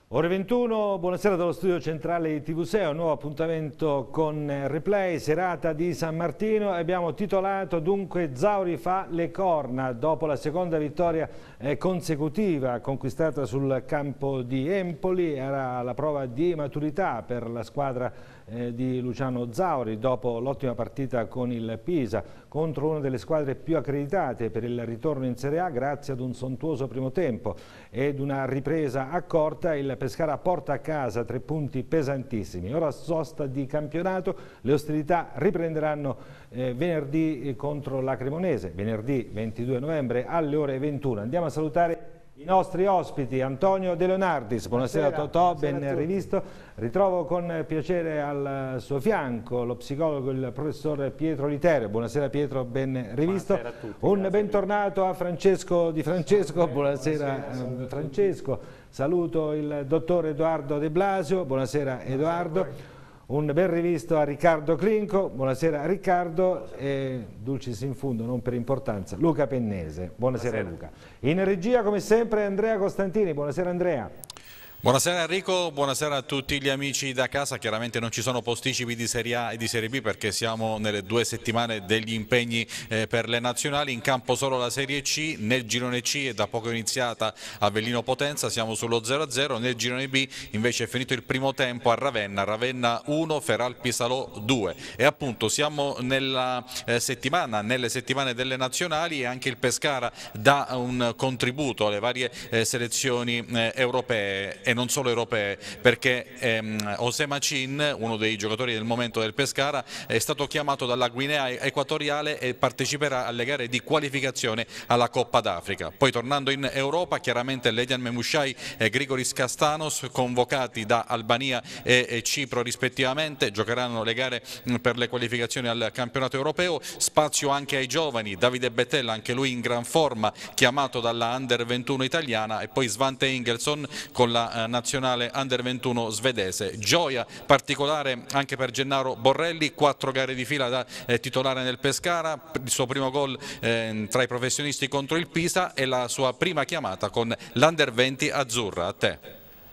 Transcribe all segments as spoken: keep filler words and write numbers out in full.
Ore ventuno, buonasera dallo studio centrale di T V sei, un nuovo appuntamento con Replay, serata di San Martino. Abbiamo titolato dunque Zauri fa le corna dopo la seconda vittoria eh, consecutiva conquistata sul campo di Empoli. Era la prova di maturità per la squadra eh, di Luciano Zauri dopo l'ottima partita con il Pisa contro una delle squadre più accreditate per il ritorno in Serie A grazie ad un sontuoso primo tempo ed una ripresa accorta. Il Pescara porta a casa tre punti pesantissimi. Ora sosta di campionato, le ostilità riprenderanno eh, venerdì contro la Cremonese, venerdì ventidue novembre alle ore ventuno. Andiamo a salutare i nostri ospiti. Antonio De Leonardis, buonasera, buonasera Totò, buonasera, ben rivisto. Ritrovo con piacere al suo fianco lo psicologo, il professor Pietro Literio. Buonasera Pietro, ben rivisto. A tutti, un bentornato a Francesco Di Francesco, buonasera, buonasera Francesco. Saluto il dottor Edoardo De Blasio, buonasera Edoardo. Un ben rivisto a Riccardo Clinco, buonasera Riccardo, e dulcis in fundo, non per importanza, Luca Pennese, buonasera, buonasera Luca. In regia come sempre Andrea Costantini, buonasera Andrea. Buonasera Enrico, buonasera a tutti gli amici da casa. Chiaramente non ci sono posticipi di Serie A e di Serie B perché siamo nelle due settimane degli impegni eh, per le nazionali, in campo solo la Serie C, nel girone C è da poco iniziata Avellino Potenza, siamo sullo zero a zero, nel girone B invece è finito il primo tempo a Ravenna, Ravenna uno, Feralpi Salò due e appunto siamo nella eh, settimana, nelle settimane delle nazionali e anche il Pescara dà un contributo alle varie eh, selezioni eh, europee e non solo europee, perché ehm, Osema Cin, uno dei giocatori del momento del Pescara, è stato chiamato dalla Guinea Equatoriale e parteciperà alle gare di qualificazione alla Coppa d'Africa. Poi tornando in Europa, chiaramente Ledian Memushai e Grigoris Kastanos, convocati da Albania e, e Cipro rispettivamente, giocheranno le gare per le qualificazioni al campionato europeo. Spazio anche ai giovani, Davide Bettella, anche lui in gran forma, chiamato dalla Under ventuno italiana, e poi Svante Ingelsson con la nazionale Under ventuno svedese. Gioia particolare anche per Gennaro Borrelli, quattro gare di fila da eh, titolare nel Pescara, il suo primo gol eh, tra i professionisti contro il Pisa e la sua prima chiamata con l'Under venti azzurra. A te.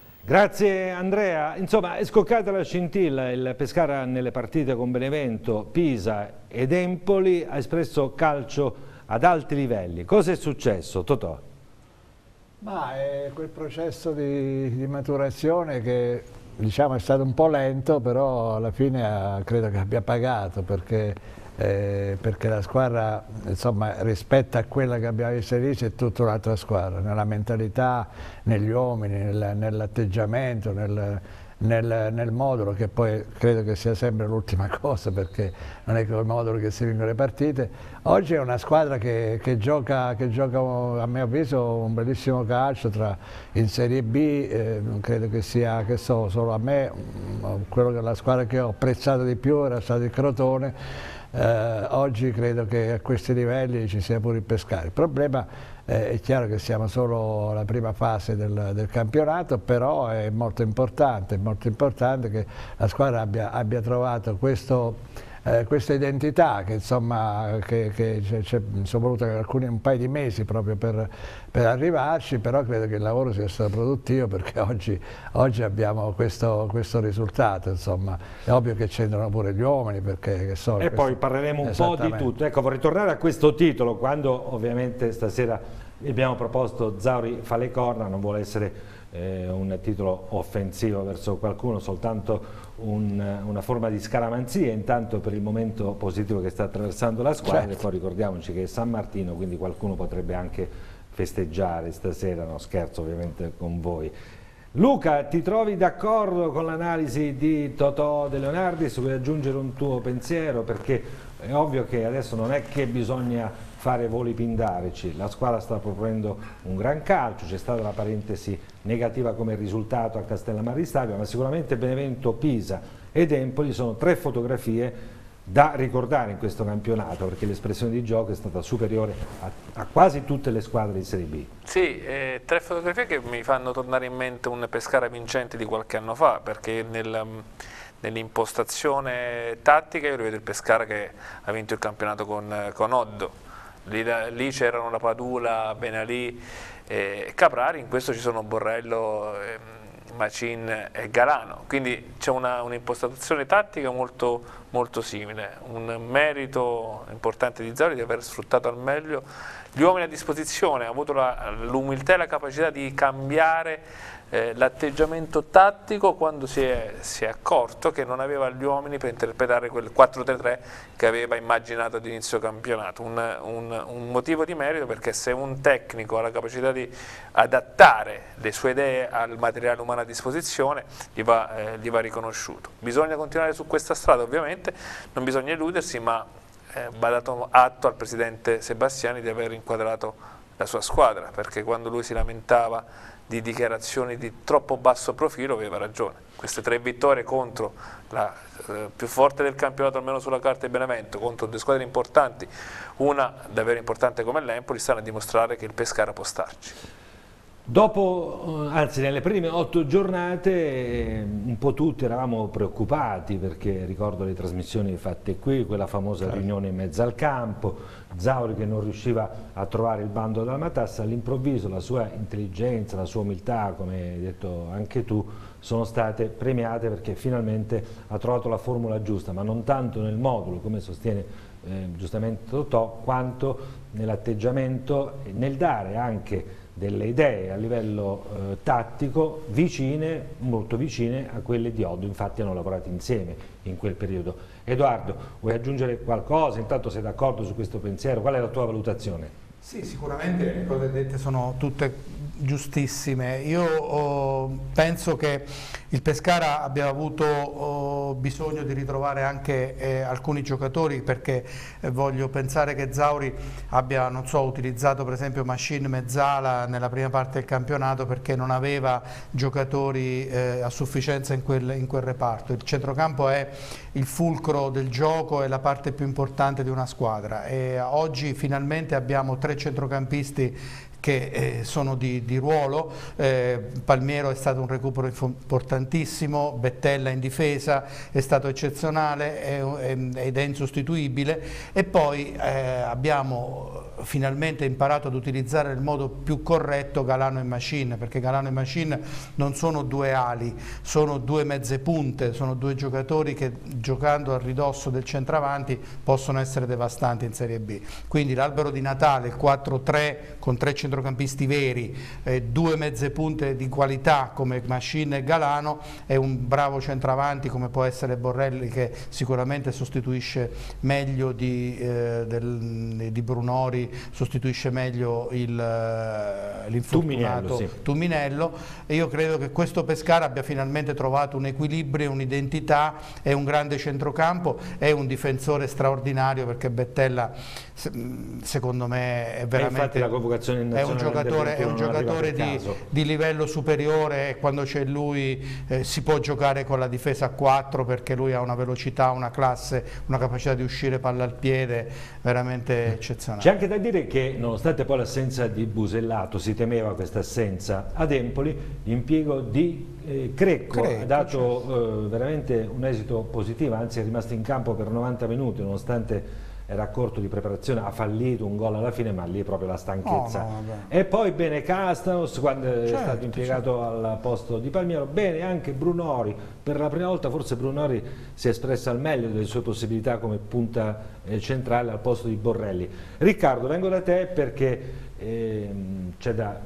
Grazie Andrea. Insomma, è scoccata la scintilla, il Pescara nelle partite con Benevento, Pisa ed Empoli ha espresso calcio ad alti livelli. Cosa è successo, Totò? Ma è quel processo di, di maturazione che diciamo è stato un po' lento, però alla fine ha, credo che abbia pagato, perché, eh, perché la squadra, insomma, rispetto a quella che abbiamo visto lì c'è tutta un'altra squadra, nella mentalità, negli uomini, nel, nell'atteggiamento, nel, nel, nel modulo, che poi credo che sia sempre l'ultima cosa, perché non è col modulo che si vincono le partite. Oggi è una squadra che, che, gioca, che gioca, a mio avviso, un bellissimo calcio tra, in Serie B, eh, non credo che sia, che so, solo a me, quello che la squadra che ho apprezzato di più era stato il Crotone. Eh, oggi credo che a questi livelli ci sia pure il Pescara. Il problema eh, è chiaro che siamo solo alla prima fase del, del campionato, però è molto importante, è molto importante che la squadra abbia, abbia trovato questo Eh, questa identità, che insomma che, che ci sono voluti alcuni un paio di mesi proprio per, per arrivarci, però credo che il lavoro sia stato produttivo, perché oggi, oggi abbiamo questo, questo risultato. Insomma, è ovvio che c'entrano pure gli uomini, perché che so, e questo, poi parleremo un po' di tutto. Ecco, vorrei tornare a questo titolo, quando ovviamente stasera abbiamo proposto Zauri fa le corna, non vuole essere eh, un titolo offensivo verso qualcuno, soltanto un, una forma di scaramanzia intanto per il momento positivo che sta attraversando la squadra. Certo. E poi ricordiamoci che è San Martino, quindi qualcuno potrebbe anche festeggiare stasera, no scherzo ovviamente con voi. Luca, ti trovi d'accordo con l'analisi di Totò De Leonardis? Vuoi aggiungere un tuo pensiero? Perché è ovvio che adesso non è che bisogna fare voli pindarici, la squadra sta proponendo un gran calcio, c'è stata la parentesi negativa come risultato a Castellammare di Stabia, ma sicuramente Benevento, Pisa ed Empoli sono tre fotografie da ricordare in questo campionato, perché l'espressione di gioco è stata superiore a, a quasi tutte le squadre di Serie B. Sì, eh, tre fotografie che mi fanno tornare in mente un Pescara vincente di qualche anno fa, perché nel, nell'impostazione tattica io rivedo il Pescara che ha vinto il campionato con, con Oddo. Lì, lì c'erano la Padula, Benalì e Caprari, in questo ci sono Borrello, eh, Macin e Galano, quindi c'è un'impostazione tattica molto, molto simile, un merito importante di Zauri di aver sfruttato al meglio gli uomini a disposizione, ha avuto l'umiltà e la capacità di cambiare eh, l'atteggiamento tattico quando si è, si è accorto che non aveva gli uomini per interpretare quel quattro tre tre che aveva immaginato ad inizio campionato, un, un, un motivo di merito, perché se un tecnico ha la capacità di adattare le sue idee al materiale umano a disposizione gli va, eh, gli va riconosciuto. Bisogna continuare su questa strada ovviamente, non bisogna illudersi, ma eh, va dato atto al presidente Sebastiani di aver inquadrato la sua squadra, perché quando lui si lamentava di dichiarazioni di troppo basso profilo aveva ragione. Queste tre vittorie contro la eh, più forte del campionato, almeno sulla carta di Benevento, contro due squadre importanti, una davvero importante come l'Empoli, stanno a dimostrare che il Pescara può starci. Dopo, anzi nelle prime otto giornate, un po' tutti eravamo preoccupati, perché ricordo le trasmissioni fatte qui, quella famosa riunione in mezzo al campo, Zauri che non riusciva a trovare il bando della matassa. All'improvviso la sua intelligenza, la sua umiltà, come hai detto anche tu, sono state premiate, perché finalmente ha trovato la formula giusta, ma non tanto nel modulo, come sostiene eh, giustamente Totò, quanto nell'atteggiamento e nel dare anche delle idee a livello eh, tattico vicine, molto vicine a quelle di Oddo. Infatti hanno lavorato insieme in quel periodo. Edoardo, vuoi aggiungere qualcosa? Intanto sei d'accordo su questo pensiero? Qual è la tua valutazione? Sì, sicuramente le cose dette sono tutte giustissime. Io oh, penso che il Pescara abbia avuto oh, bisogno di ritrovare anche eh, alcuni giocatori, perché eh, voglio pensare che Zauri abbia, non so, utilizzato per esempio Macin Mezzala nella prima parte del campionato perché non aveva giocatori eh, a sufficienza in quel, in quel reparto. Il centrocampo è il fulcro del gioco, è la parte più importante di una squadra, e oggi finalmente abbiamo tre centrocampisti che eh, sono di, di ruolo. eh, Palmiero è stato un recupero importantissimo, Bettella in difesa è stato eccezionale ed è insostituibile, e poi eh, abbiamo finalmente imparato ad utilizzare nel modo più corretto Galano e Macin, perché Galano e Macin non sono due ali, sono due mezze punte, sono due giocatori che giocando a ridosso del centravanti possono essere devastanti in Serie B. Quindi l'albero di Natale, il quattro tre con tre centrocampisti veri, eh, due mezze punte di qualità come Macin e Galano, è un bravo centravanti come può essere Borrelli, che sicuramente sostituisce meglio di, eh, del, di Brunori, sostituisce meglio l'infortunato Tuminello, sì. Tuminello, e io credo che questo Pescara abbia finalmente trovato un equilibrio, un'identità, è un grande centrocampo, è un difensore straordinario, perché Bettella secondo me è veramente la convocazione in è un giocatore, è un giocatore di, di livello superiore, e quando c'è lui eh, si può giocare con la difesa a quattro, perché lui ha una velocità, una classe, una capacità di uscire palla al piede veramente eccezionale. C'è anche da dire che nonostante poi l'assenza di Busellato, si temeva questa assenza, ad Empoli l'impiego di eh, Crecco, Crecco ha dato certo. eh, veramente un esito positivo, anzi è rimasto in campo per novanta minuti nonostante era a corto di preparazione, ha fallito un gol alla fine, ma lì è proprio la stanchezza. No, no, e poi bene Castanos quando certo, è stato impiegato certo. al posto di Palmiero, bene anche Brunori, per la prima volta forse Brunori si è espresso al meglio delle sue possibilità come punta eh, centrale al posto di Borrelli. Riccardo, vengo da te perché eh, c'è da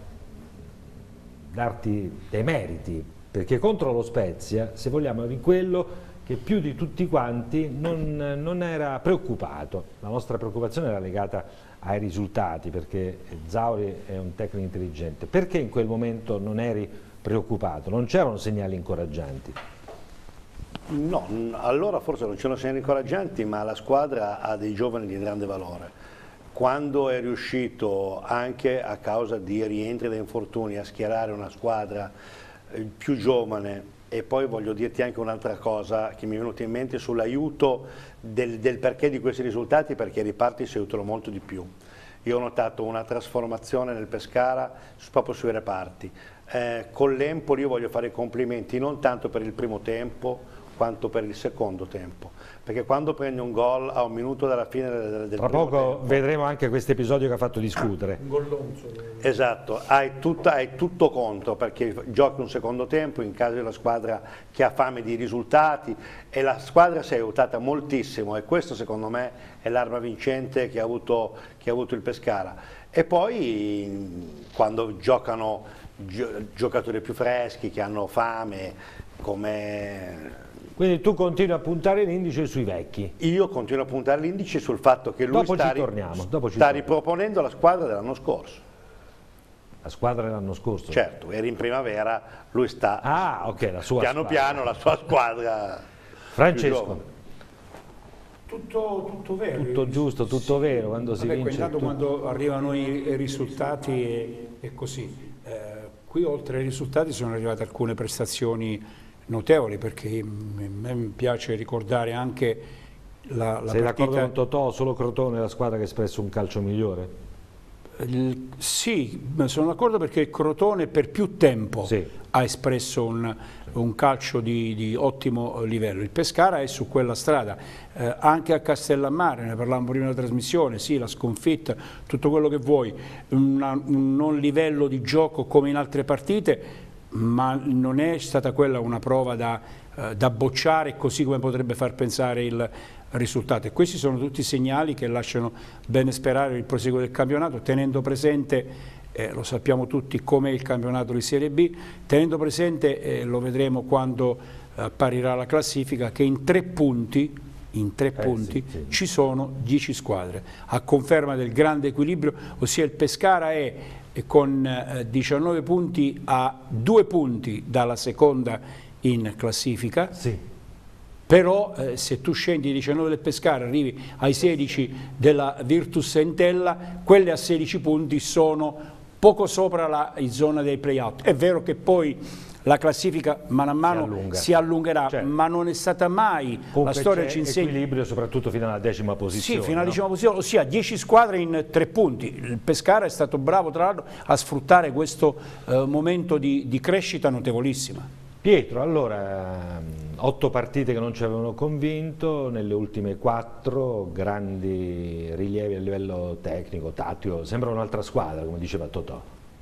darti dei meriti, perché contro lo Spezia, se vogliamo, eri quello che più di tutti quanti non, non era preoccupato. La nostra preoccupazione era legata ai risultati, perché Zauri è un tecnico intelligente. Perché in quel momento non eri preoccupato? Non c'erano segnali incoraggianti? No, allora forse non c'erano segnali incoraggianti, ma la squadra ha dei giovani di grande valore. Quando è riuscito, anche a causa di rientri da infortuni, a schierare una squadra più giovane. E poi voglio dirti anche un'altra cosa che mi è venuta in mente sull'aiuto del, del perché di questi risultati, perché i riparti si aiutano molto di più. Io ho notato una trasformazione nel Pescara proprio sui reparti. eh, con l'Empoli io voglio fare i complimenti non tanto per il primo tempo quanto per il secondo tempo, perché quando prendi un gol a un minuto dalla fine del, del Tra primo poco tempo, vedremo anche questo episodio che ha fatto discutere. Un gollonzo. esatto, hai, tutta, hai tutto contro, perché giochi un secondo tempo in casa di una squadra che ha fame di risultati e la squadra si è aiutata moltissimo e questo secondo me è l'arma vincente che ha avuto, che ha avuto il Pescara. E poi quando giocano gio giocatori più freschi, che hanno fame, come... Quindi tu continui a puntare l'indice sui vecchi. Io continuo a puntare l'indice sul fatto che lui Dopo sta, ci torniamo, dopo ci sta torniamo. riproponendo la squadra dell'anno scorso. La squadra dell'anno scorso? Certo, era in primavera, lui sta Ah, ok, la sua piano squadra. piano la sua squadra. Francesco, Tutto, tutto vero. tutto giusto, tutto vero, quando si Vabbè, vince... intanto tu- quando arrivano i, i risultati è, è così. Eh, qui oltre ai risultati sono arrivate alcune prestazioni notevoli, perché a me piace ricordare anche la, la Sei d'accordo partita... con Totò, solo Crotone è la squadra che ha espresso un calcio migliore? Il- sì, sono d'accordo perché Crotone per più tempo Sì. ha espresso un, un calcio di, di ottimo livello. Il Pescara è su quella strada, eh, anche a Castellammare, ne parlavamo prima della trasmissione, sì, la sconfitta, tutto quello che vuoi, una, un non livello di gioco come in altre partite, ma non è stata quella una prova da, eh, da bocciare così come potrebbe far pensare il risultato. E questi sono tutti segnali che lasciano bene sperare il proseguo del campionato, tenendo presente, eh, lo sappiamo tutti, com'è il campionato di Serie B, tenendo presente, eh, lo vedremo quando apparirà la classifica, che in tre punti, in tre Eh, punti sì, sì. ci sono dieci squadre, a conferma del grande equilibrio, ossia il Pescara è e con eh, diciannove punti a due punti dalla seconda in classifica, Sì. però eh, se tu scendi i diciannove del Pescara arrivi ai sedici della Virtus Entella, quelle a sedici punti sono poco sopra la zona dei play-out. È vero che poi la classifica mano a mano si, allunga. si allungherà, Certo. ma non è stata mai, Comunque la storia c'è ci insegna... equilibrio soprattutto fino alla decima posizione. Sì, fino alla no? decima posizione, ossia dieci squadre in tre punti. Il Pescara è stato bravo tra l'altro a sfruttare questo eh, momento di, di crescita notevolissima. Pietro, allora, ehm, otto partite che non ci avevano convinto, nelle ultime quattro, grandi rilievi a livello tecnico, tattico, sembra un'altra squadra, come diceva Totò.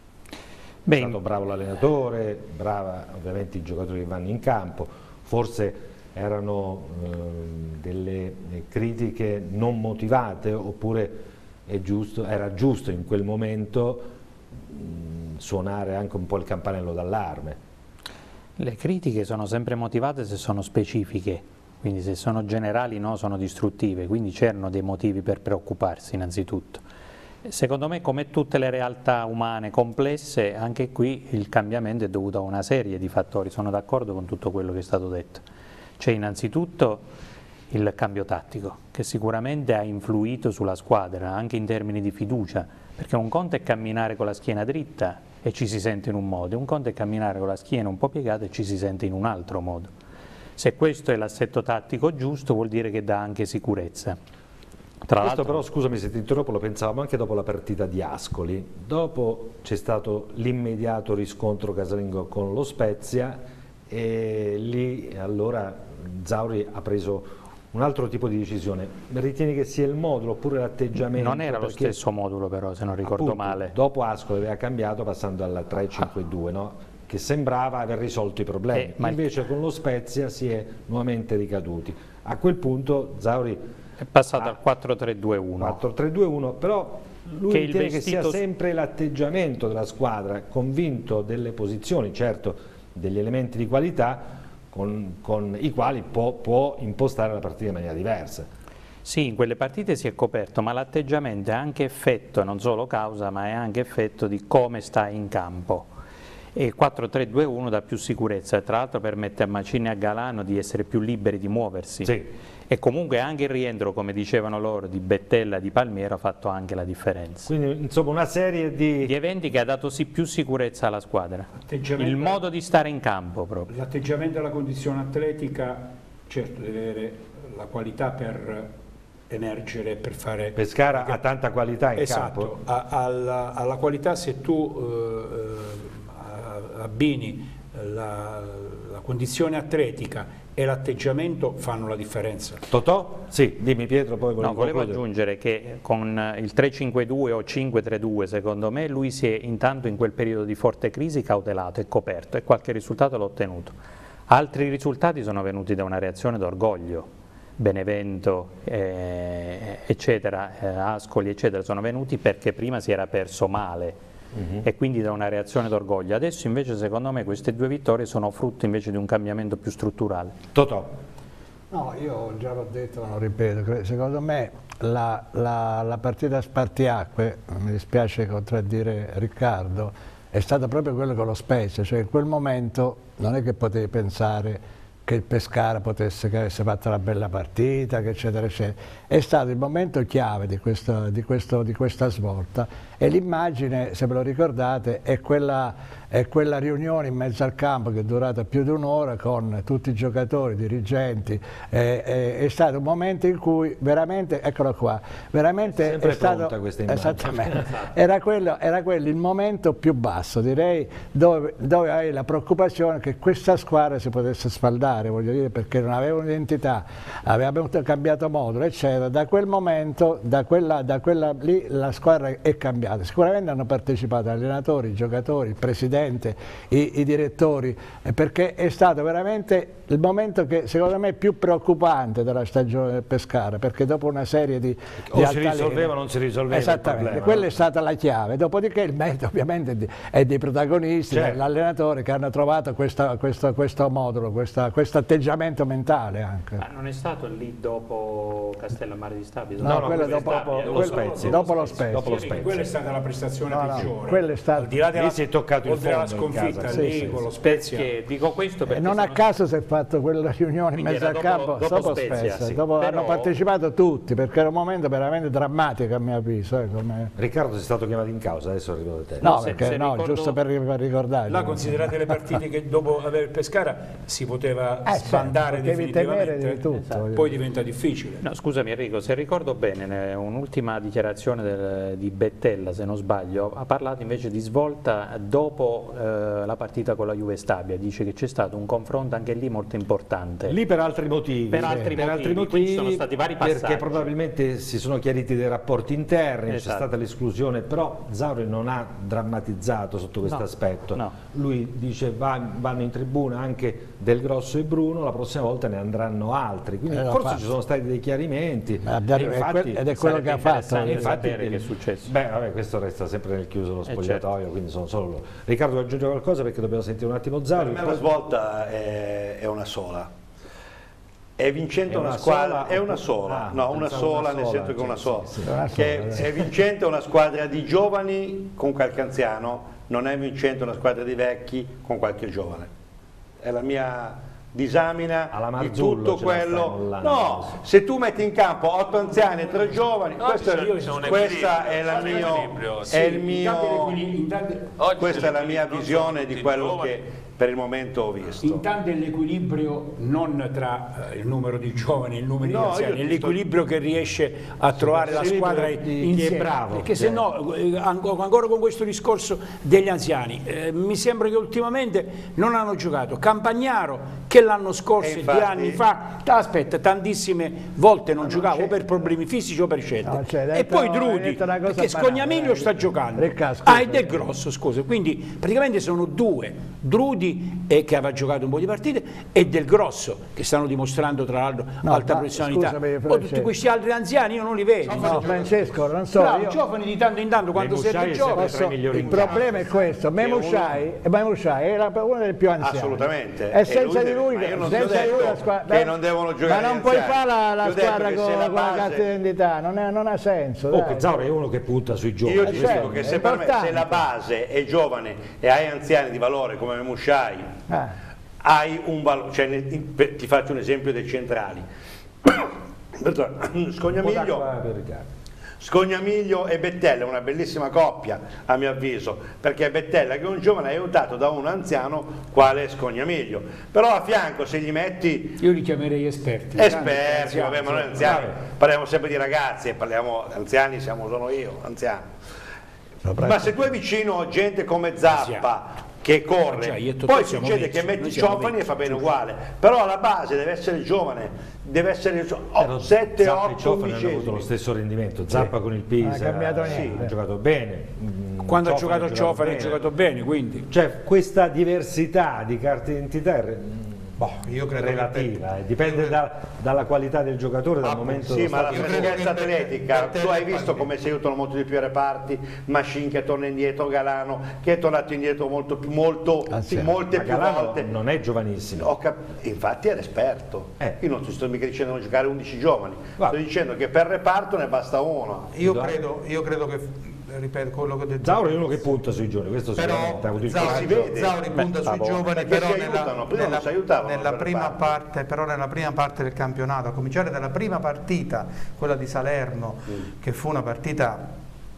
È Beh, stato bravo l'allenatore, brava ovviamente i giocatori che vanno in campo, forse erano ehm, delle critiche non motivate oppure è giusto, era giusto in quel momento mh, suonare anche un po' il campanello d'allarme. le critiche sono sempre motivate se sono specifiche, quindi se sono generali no, sono distruttive, quindi c'erano dei motivi per preoccuparsi innanzitutto. Secondo me, come tutte le realtà umane complesse, anche qui il cambiamento è dovuto a una serie di fattori, sono d'accordo con tutto quello che è stato detto. C'è innanzitutto il cambio tattico, che sicuramente ha influito sulla squadra, anche in termini di fiducia, perché un conto è camminare con la schiena dritta e ci si sente in un modo, un conto è camminare con la schiena un po' piegata e ci si sente in un altro modo. Se questo è l'assetto tattico giusto, vuol dire che dà anche sicurezza. Tra Questo l'altro, però, scusami se ti interrompo, lo pensavamo anche dopo la partita di Ascoli. Dopo c'è stato l'immediato riscontro casalingo con lo Spezia e lì allora Zauri ha preso un altro tipo di decisione. Ritieni che sia il modulo oppure l'atteggiamento? non era lo Perché, stesso modulo però, se non ricordo appunto, male. dopo Ascoli aveva cambiato passando al tre cinque due, no? Che sembrava aver risolto i problemi. Eh, ma il- Invece con lo Spezia si è nuovamente ricaduti. A quel punto Zauri È passato Ah. al quattro tre due uno. quattro tre due uno, però lui Che il ritiene che sia vestito- sempre l'atteggiamento della squadra, convinto delle posizioni, certo degli elementi di qualità con, con i quali può, può impostare la partita in maniera diversa. Sì, in quelle partite si è coperto, ma l'atteggiamento è anche effetto, non solo causa, ma è anche effetto di come sta in campo. E quattro tre due uno dà più sicurezza, tra l'altro permette a Macini e a Galano di essere più liberi di muoversi. Sì. E comunque anche il rientro, come dicevano loro, di Bettella e di Palmiero ha fatto anche la differenza. Quindi insomma una serie di... Di eventi che ha dato sì più sicurezza alla squadra. Atteggiamento- Il modo di stare in campo proprio. L'atteggiamento e la condizione atletica, certo, deve avere la qualità per emergere, per fare... Pescara ha tanta qualità in Esatto, campo. a- alla, alla qualità se tu eh, eh, abbini la, la condizione atletica e l'atteggiamento fanno la differenza. Totò? Sì, dimmi Pietro, poi volevo, no, volevo concludere. aggiungere che con il tre cinque due o cinque tre due secondo me lui si è intanto in quel periodo di forte crisi cautelato e coperto e qualche risultato l'ha ottenuto. Altri risultati sono venuti da una reazione d'orgoglio, Benevento, eh, eccetera, eh, Ascoli, eccetera, sono venuti perché prima si era perso male. Uh-huh. E quindi da una reazione d'orgoglio. Adesso invece secondo me queste due vittorie sono frutto invece di un cambiamento più strutturale. Totò. No, io già l'ho detto, non lo ripeto, secondo me la, la, la partita spartiacque, mi dispiace contraddire Riccardo, è stata proprio quello con lo Spezia, cioè in quel momento non è che potevi pensare che il Pescara potesse, che avesse fatto una bella partita, che eccetera eccetera. È stato il momento chiave di, questo, di, questo, di questa svolta e l'immagine, se ve lo ricordate, è quella, è quella riunione in mezzo al campo che è durata più di un'ora con tutti i giocatori, i dirigenti. È, è, è stato un momento in cui veramente, eccolo qua, veramente sempre è stato, questa immagine. Esattamente, era quello, era quello il momento più basso, direi, dove, dove avevi la preoccupazione che questa squadra si potesse sfaldare, voglio dire, perché non aveva un'identità, aveva cambiato modulo, eccetera. Da quel momento, da quella, da quella lì, la squadra è cambiata. Sicuramente hanno partecipato gli allenatori, i giocatori, il presidente, i, i direttori, perché è stato veramente il momento che secondo me è più preoccupante della stagione del Pescara, perché dopo una serie di, di o si risolveva o non si risolveva. Esattamente, il problema, quella no? È stata la chiave. Dopodiché il merito ovviamente è, di, è dei protagonisti, certo, dell'allenatore che hanno trovato questa, questo, questo modulo, questo atteggiamento mentale anche. Ma non è stato lì dopo Castellammare di Stabia? No, no, no, quello dopo, dopo, dopo lo Spezia. Dopo lo Spezia. Dopo lo Spezia. Quella è stata la prestazione no, peggiore. No, è stata... Al di là della, lì si è toccato il oltre alla fondo sconfitta, in casa. lì Sì, sì, con sì. lo Spezia. Perché, dico questo perché e non a sono... caso si è fatto quella riunione in mezzo al dopo, campo dopo dopo Spezia, Spezia. sì. Dopo Però... hanno partecipato tutti, perché era un momento veramente drammatico a mio avviso. Eh, come... Riccardo, sei stato chiamato in causa, adesso arrivo da te. No, se, perché se no, ricordo... giusto per, per ricordare. Là considerate le partite che dopo aver il Pescara si poteva eh, sbandare certo, definitivamente, di tutto, esatto. Poi diventa difficile. No, scusami Enrico, se ricordo bene, un'ultima dichiarazione del, di Bettella, se non sbaglio, ha parlato invece di svolta dopo eh, la partita con la Juve Stabia, dice che c'è stato un confronto anche lì molto importante. Lì per altri motivi, per altri per motivi, altri motivi sono stati vari passaggi. Perché probabilmente si sono chiariti dei rapporti interni, esatto, c'è stata l'esclusione, però Zauri non ha drammatizzato sotto questo no, aspetto. No. Lui dice va, vanno in tribuna anche Del Grosso e Bruno, la prossima volta ne andranno altri, quindi eh, forse fatto. Ci sono stati dei chiarimenti. Ma, e infatti, ed è quello che ha fatto. Infatti, che è successo. Beh, vabbè, questo resta sempre nel chiuso lo spogliatoio, certo, quindi sono solo loro. Riccardo, vuoi aggiungere qualcosa perché dobbiamo sentire un attimo Zauri? Per me la svolta è, è una sola. È vincente è una, una squadra, sola, è una sola, ah, no, una sola, una nel sola, senso che una sì, sola, sì, sì, una che sola, è vincente una squadra di giovani con qualche anziano, non è vincente una squadra di vecchi con qualche giovane. È la mia disamina di tutto quello. No, se tu metti in campo otto anziani e tre giovani, no, questo è, questa è la mio, è il mio, questa è la mia visione di quello che per il momento ho visto. Intanto è l'equilibrio non tra il numero di giovani e il numero no, di anziani, è l'equilibrio che riesce a trovare la squadra di insieme. Chi è bravo. Perché se no, ancora con questo discorso degli anziani, eh, mi sembra che ultimamente non hanno giocato. Campagnaro, che l'anno scorso e due anni fa, aspetta, tantissime volte non giocava o per problemi fisici o per scelte. No, cioè, detto, e poi Drudi, perché Scognamiglio sta giocando. Ricca, ah, ed è grosso, scusa. Quindi praticamente sono due. Drudi, e che aveva giocato un po' di partite, e Del Grosso, che stanno dimostrando tra l'altro no, alta professionalità. Poi tutti questi altri anziani io non li vedo. No, no, Francesco, non so. Bravo, io... giovani di tanto in tanto quando serve gioco. Il problema è questo, Memushai era uno dei più anziani. Assolutamente. E senza di lui, io non senza di lui la squadra. Che non devono giocare. Ma non puoi fare la, la squadra con la, base... carta d'identità, non, non ha senso. Oh, Zauri è uno che punta sui giovani. Io ti dico che se, per me, se la base è giovane e hai anziani di valore come Memushai, ah. hai un valore, cioè, ti faccio un esempio dei centrali. Scognamiglio, Scognamiglio e Bettella è una bellissima coppia a mio avviso, perché Bettella che è un giovane è aiutato da un anziano quale è Scognamiglio, però a fianco se gli metti, io li chiamerei esperti esperti, anziani, vabbè, ma noi anziani parliamo sempre di ragazzi e parliamo anziani, siamo sono io anziano, ma se tu hai vicino gente come Zappa che corre, Già, io e poi siamo succede vecchi, che metti noi siamo Ciofani e vecchi, fa bene giusto. uguale, però alla base deve essere giovane, deve essere sette Zappa e otto Ciofani hanno avuto lo undicesimi. stesso rendimento. Zappa con il Pisa Non ha cambiato sì, niente. ha giocato bene. Mm, Quando ha Ciofani giocato Ciofani ha giocato bene, quindi... Cioè questa diversità di carte d'identità è Boh, io credo relativa, che eh, dipende da, dalla qualità del giocatore, dal Ah, momento Sì, dello ma la stato. freschezza che per- atletica, per te tu hai le visto partite. come si aiutano molto di più i reparti, Machine che torna indietro, Galano che è tornato indietro molto più, molto, Anzi, molte Ma più Galano volte. non è giovanissimo. Ho cap- infatti è l'esperto. Eh. Io non ti sto mica dicendo di giocare undici giovani, Guarda. sto dicendo che per reparto ne basta uno. io credo, io credo che, ripeto quello che ho detto, Zauri è uno che punta sui giovani, questo però sicuramente ha avuto il Zauri, si coraggio. vede. Zauri punta Beh, sui bravo. giovani, Perché però si nella, aiutano, prima non nella- si aiutavano nella per prima reparto. parte, però nella prima parte del campionato, a cominciare dalla prima partita, quella di Salerno, Mm. che fu una partita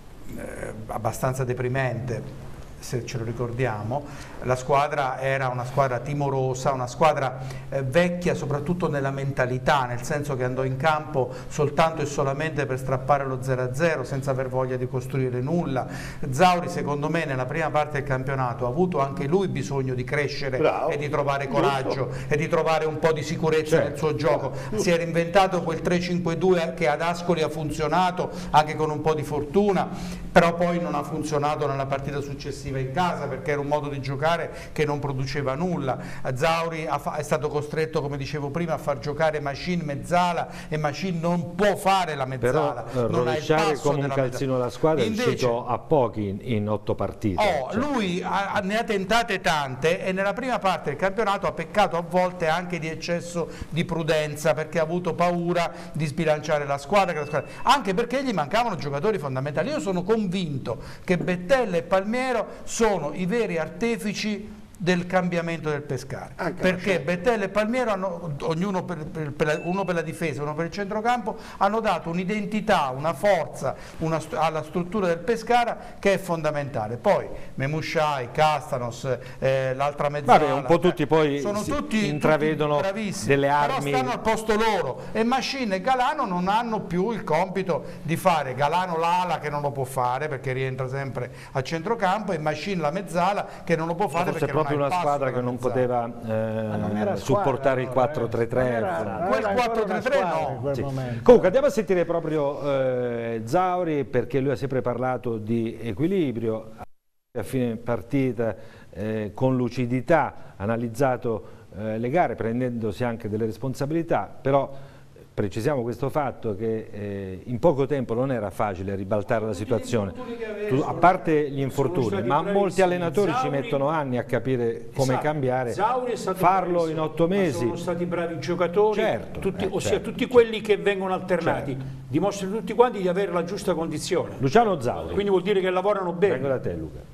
eh, abbastanza deprimente, se ce lo ricordiamo. La squadra era una squadra timorosa, una squadra eh, vecchia soprattutto nella mentalità, nel senso che andò in campo soltanto e solamente per strappare lo zero a zero senza aver voglia di costruire nulla. Zauri secondo me nella prima parte del campionato ha avuto anche lui bisogno di crescere Bravo, e di trovare giusto. coraggio e di trovare un po' di sicurezza Certo. nel suo gioco. Si era inventato quel tre cinque due che ad Ascoli ha funzionato anche con un po' di fortuna, però poi non ha funzionato nella partita successiva in casa perché era un modo di giocare che non produceva nulla. Zauri ha fa- è stato costretto, come dicevo prima, a far giocare Machine mezzala e Machine non può fare la mezzala, Però eh, non ha il rovesciare passo come un della calzino mezzala. alla squadra è Invece- riuscito a pochi in, in otto partite. Oh, Cioè, lui ha- ne ha tentate tante e nella prima parte del campionato ha peccato a volte anche di eccesso di prudenza perché ha avuto paura di sbilanciare la squadra, che la squadra- anche perché gli mancavano giocatori fondamentali. Io sono convinto che Bettella e Palmiero sono i veri artefici del cambiamento del Pescara, Anche perché Bettella e Palmiero hanno, ognuno per, per- per la, uno per la difesa, uno per il centrocampo, hanno dato un'identità, una forza una st- alla struttura del Pescara che è fondamentale. Poi Memusciai, Castanos, eh, l'altra mezzala, Vabbè, un po' tutti poi sono si tutti, intravedono tutti bravissimi, delle armi. però stanno al posto loro e Machine e Galano non hanno più il compito di fare Galano l'ala che non lo può fare perché rientra sempre a centrocampo e Machine la mezzala che non lo può fare forse perché non ha proprio il una passo squadra della che non mezzala. poteva Ma non era eh, squadra, supportare il allora, quattro tre tre. non era- non Quel era ancora quattro tre tre una squadra no. in quel Sì. momento. Comunque andiamo a sentire proprio eh, Zauri perché lui ha sempre parlato di equilibrio, a fine partita eh, con lucidità ha analizzato eh, le gare prendendosi anche delle responsabilità, però precisiamo questo fatto che eh, in poco tempo non era facile ribaltare la situazione, tu, a parte gli infortuni, ma molti allenatori ci mettono anni a capire come Esatto. cambiare, Zauri è stato farlo bravissimo, in otto ma mesi. sono stati bravi giocatori, Certo, tutti, eh, ossia certo. tutti quelli che vengono alternati, Certo. dimostrano tutti quanti di avere la giusta condizione. Luciano Zauri, Quindi vuol dire che lavorano bene. vengo da te Luca.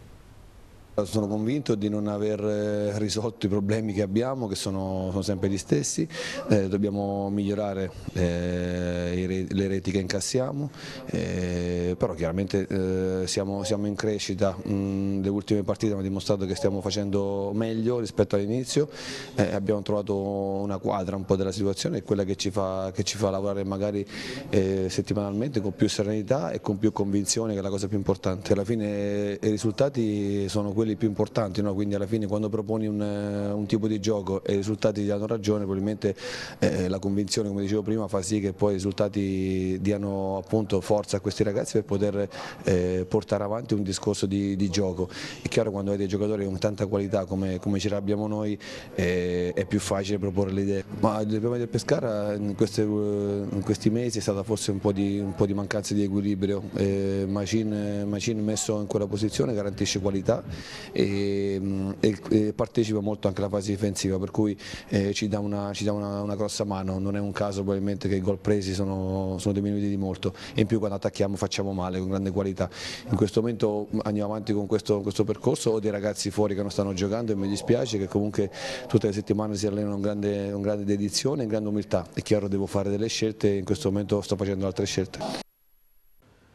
Sono convinto di non aver eh, risolto i problemi che abbiamo, che sono, sono sempre gli stessi. Eh, dobbiamo migliorare eh, i re- le reti che incassiamo, eh, però chiaramente eh, siamo, siamo in crescita. Mm, le ultime partite hanno dimostrato che stiamo facendo meglio rispetto all'inizio, eh, abbiamo trovato una quadra un po' della situazione, è quella che ci fa, che ci fa lavorare magari eh, settimanalmente con più serenità e con più convinzione, che è la cosa più importante. Alla fine i risultati sono quelli più importanti, no? Quindi alla fine quando proponi un, un tipo di gioco e i risultati ti danno ragione, probabilmente eh, la convinzione, come dicevo prima, fa sì che poi i risultati diano appunto forza a questi ragazzi per poter eh, portare avanti un discorso di, di gioco. È chiaro, quando hai dei giocatori con tanta qualità come, come ce l'abbiamo noi eh, è più facile proporre le idee, ma il problema del Pescara in, queste, in questi mesi è stata forse un po' di, un po' di mancanza di equilibrio. eh, Machine, Machine messo in quella posizione garantisce qualità e, e, e partecipa molto anche alla fase difensiva, per cui eh, ci dà, una, ci dà una, una grossa mano. Non è un caso probabilmente che i gol presi sono, sono diminuiti di molto, e in più quando attacchiamo facciamo male con grande qualità. In questo momento andiamo avanti con questo, questo percorso, ho dei ragazzi fuori che non stanno giocando e mi dispiace, che comunque tutte le settimane si allenano con grande, con grande dedizione e grande umiltà. È chiaro, devo fare delle scelte e in questo momento sto facendo altre scelte.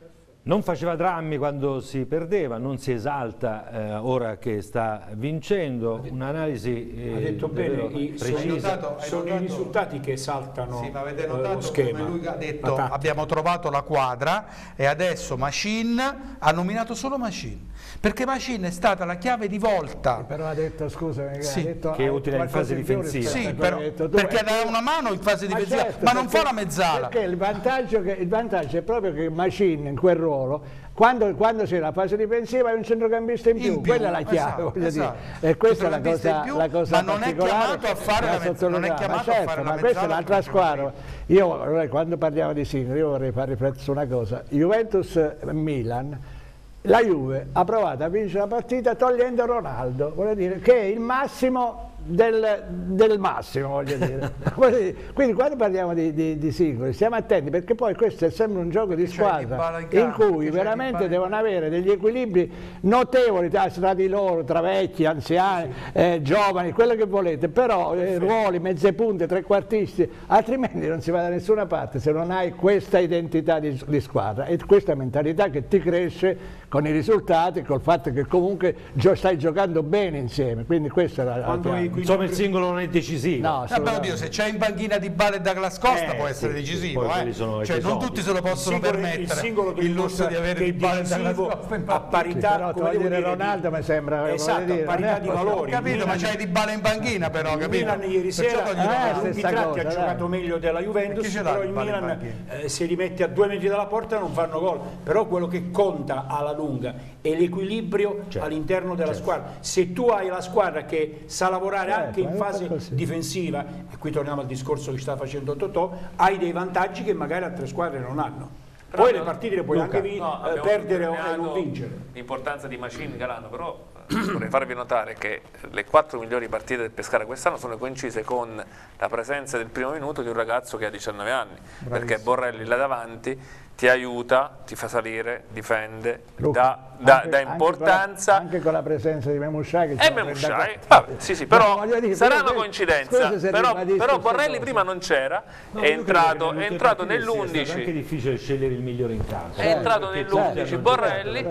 Non faceva drammi quando si perdeva, non si esalta eh, ora che sta vincendo, un'analisi eh, ha detto bene, i, precisa. sono, notato, sono i risultati che esaltano sì, ma avete eh, notato lo schema. come lui ha detto abbiamo trovato la quadra e adesso Machine ha nominato solo Machine, perché Machine è stata la chiave di volta. Però ha detto, scusa, sì, ha detto, che è utile in fase difensiva. Sì, però, perché dà una mano in fase ma difensiva, certo, ma non perché, fa la mezzala. Perché il vantaggio, che, il vantaggio è proprio che Machine in quel ruolo, quando, quando c'è la fase difensiva è un centrocampista in più, in più quella è la chiave, esatto, voglio esatto. dire. E questa è la cosa, più, la cosa ma non è chiamato a fare la mezzala, non è chiamato ma certo, a fare la ma questa è mezzala, l'altra squadra. Io quando parliamo di singoli, io vorrei far riflettere su una cosa. Juventus-Milan, la Juve ha provato a vincere la partita togliendo Ronaldo, vuol dire che è il massimo del, del massimo, voglio dire. Quindi quando parliamo di, di, di singoli stiamo attenti, perché poi questo è sempre un gioco di squadra in, in cui veramente devono avere degli equilibri notevoli tra, tra di loro, tra vecchi, anziani, eh, giovani, quello che volete, però eh, ruoli, mezze punte, trequartisti, altrimenti non si va da nessuna parte se non hai questa identità di, di squadra e questa mentalità che ti cresce con i risultati, col fatto che comunque gio stai giocando bene insieme, quindi questa è la, la insomma il singolo non è decisivo. No, vabbè, oddio, se c'è in banchina Di Bala e Douglas Costa eh, può essere sì, decisivo, sì, eh. sono Cioè, non tutti se lo possono il singolo, permettere il singolo il lusso di avere Di Bala e Douglas Costa in a parità, però come devo togliere dire, Ronaldo di, mi sembra esatto, dire, a parità di valori. Ho capito, ma c'hai Di Bala in banchina però, capito? Milan ieri sera eh, a lunghi tratti ha giocato meglio della Juventus, però il Milan eh, si rimette a due metri dalla porta e non fanno gol, però quello che conta alla lunga è l'equilibrio certo, all'interno della certo. squadra. Se tu hai la squadra che sa lavorare certo, anche in fase difensiva, e qui torniamo al discorso che sta facendo Totò, hai dei vantaggi che magari altre squadre non hanno. Però poi no, le partite le puoi Luca, anche no, eh, perdere o non vincere. L'importanza di Machine Galano, però vorrei farvi notare che le quattro migliori partite del Pescara quest'anno sono coincise con la presenza del primo minuto di un ragazzo che ha diciannove anni, bravissimo, perché Borrelli là davanti ti aiuta, ti fa salire, difende, Luca, dà, anche, dà importanza. Anche con, la, anche con la presenza di Memushai. E Memushai, vabbè, sì sì, però no, dire, sarà una coincidenza, però, però Borrelli prima non c'era, no, è entrato, è entrato nell'undici. È anche difficile scegliere il migliore in campo. È entrato nell'undici Borrelli.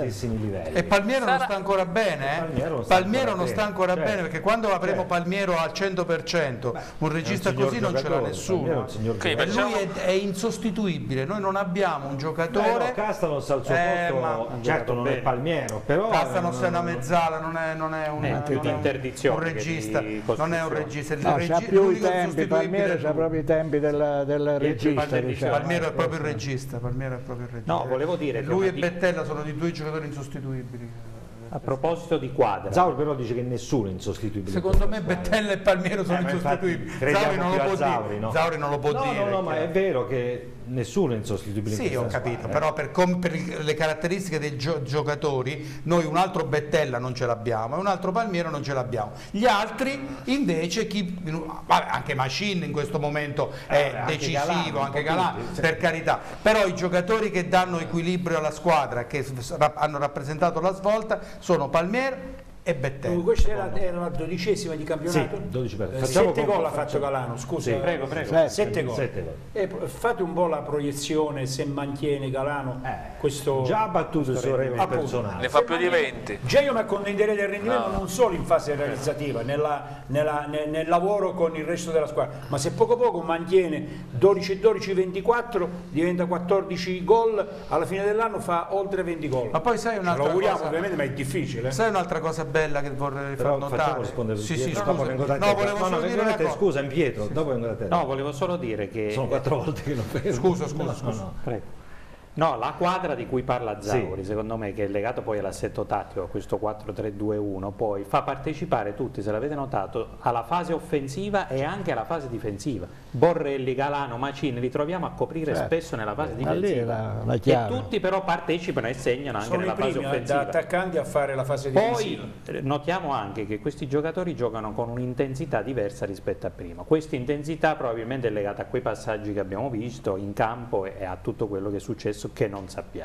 E Palmiero sarà... non sta ancora bene, eh? Palmiero non sta Palmiero ancora, non sta ancora bene, certo, perché quando avremo certo. Palmiero al cento per cento, un regista così non ce l'ha nessuno. Okay, e lui è, è insostituibile, noi non abbiamo un giocatore. No, Castanos al suo eh, posto, ma, certo non bene. È Palmiero, però Castanos è una mezzala, non è, non è, un, eh, non è un regista, non è un regista. No, il c'ha più i tempi, Palmiero c'ha proprio i tempi del, del regista. Diciamo. Palmiero è proprio il regista, Palmiero è proprio il regista. No, volevo dire lui e Bettella sono di due giocatori insostituibili. A proposito di quadra, Zauri però dice che nessuno è insostituibile. Secondo me Bettella e Palmiero sono eh, insostituibili. Zauri non, lo può Zauri, no? Zauri non lo può no, dire. No, no, ma è vero che nessuno è insostituibile. Sì, in ho capito, squadra, però eh. per, com, per le caratteristiche dei gio giocatori, noi un altro Bettella non ce l'abbiamo e un altro Palmiero non ce l'abbiamo. Gli altri invece, chi, vabbè, anche Machine in questo momento è eh, decisivo, anche Galà, per carità, però i giocatori che danno equilibrio alla squadra, che hanno rappresentato la svolta, sono Palmiero e Bettella. Questa era, era la dodicesima di campionato? Sì, dodici per eh, sette gol ha fatto Galano, scusa. Sì, prego, prego. Sette, sette gol. E fate un po' la proiezione se mantiene Galano eh, questo... Già ha battuto il suo record personale. Ne fa più di venti. Già io mi accontenterei del rendimento no. non solo in fase realizzativa, nella, nella, nel, nel lavoro con il resto della squadra, ma se poco poco mantiene dodici dodici ventiquattro, diventa quattordici gol, alla fine dell'anno fa oltre venti gol. Ma poi sai un'altra cosa... Lo auguriamo cosa, ovviamente, ma è difficile. Sai un'altra cosa bella che vorrei far notare? Sì, sì, scusa, no, vengo da te. No, volevo no, solo no, dire una te, cosa. Scusa, Pietro, sì, dopo vengo da te. No, volevo solo dire che... Sono quattro volte che lo fermo. Scusa, scusa, no, scusa. No, no. Prego. No, la quadra di cui parla Zauri, sì, secondo me, che è legato poi all'assetto tattico, a questo quattro tre due uno, poi fa partecipare tutti, se l'avete notato, alla fase offensiva e anche alla fase difensiva. Borrelli, Galano, Macini li troviamo a coprire certo. spesso nella fase difensiva. La, la e tutti però partecipano e segnano anche Sono nella fase offensiva. Da attaccanti a fare la fase difensiva. Poi notiamo anche che questi giocatori giocano con un'intensità diversa rispetto a prima. Questa intensità probabilmente è legata a quei passaggi che abbiamo visto in campo e a tutto quello che è successo che non sappiamo.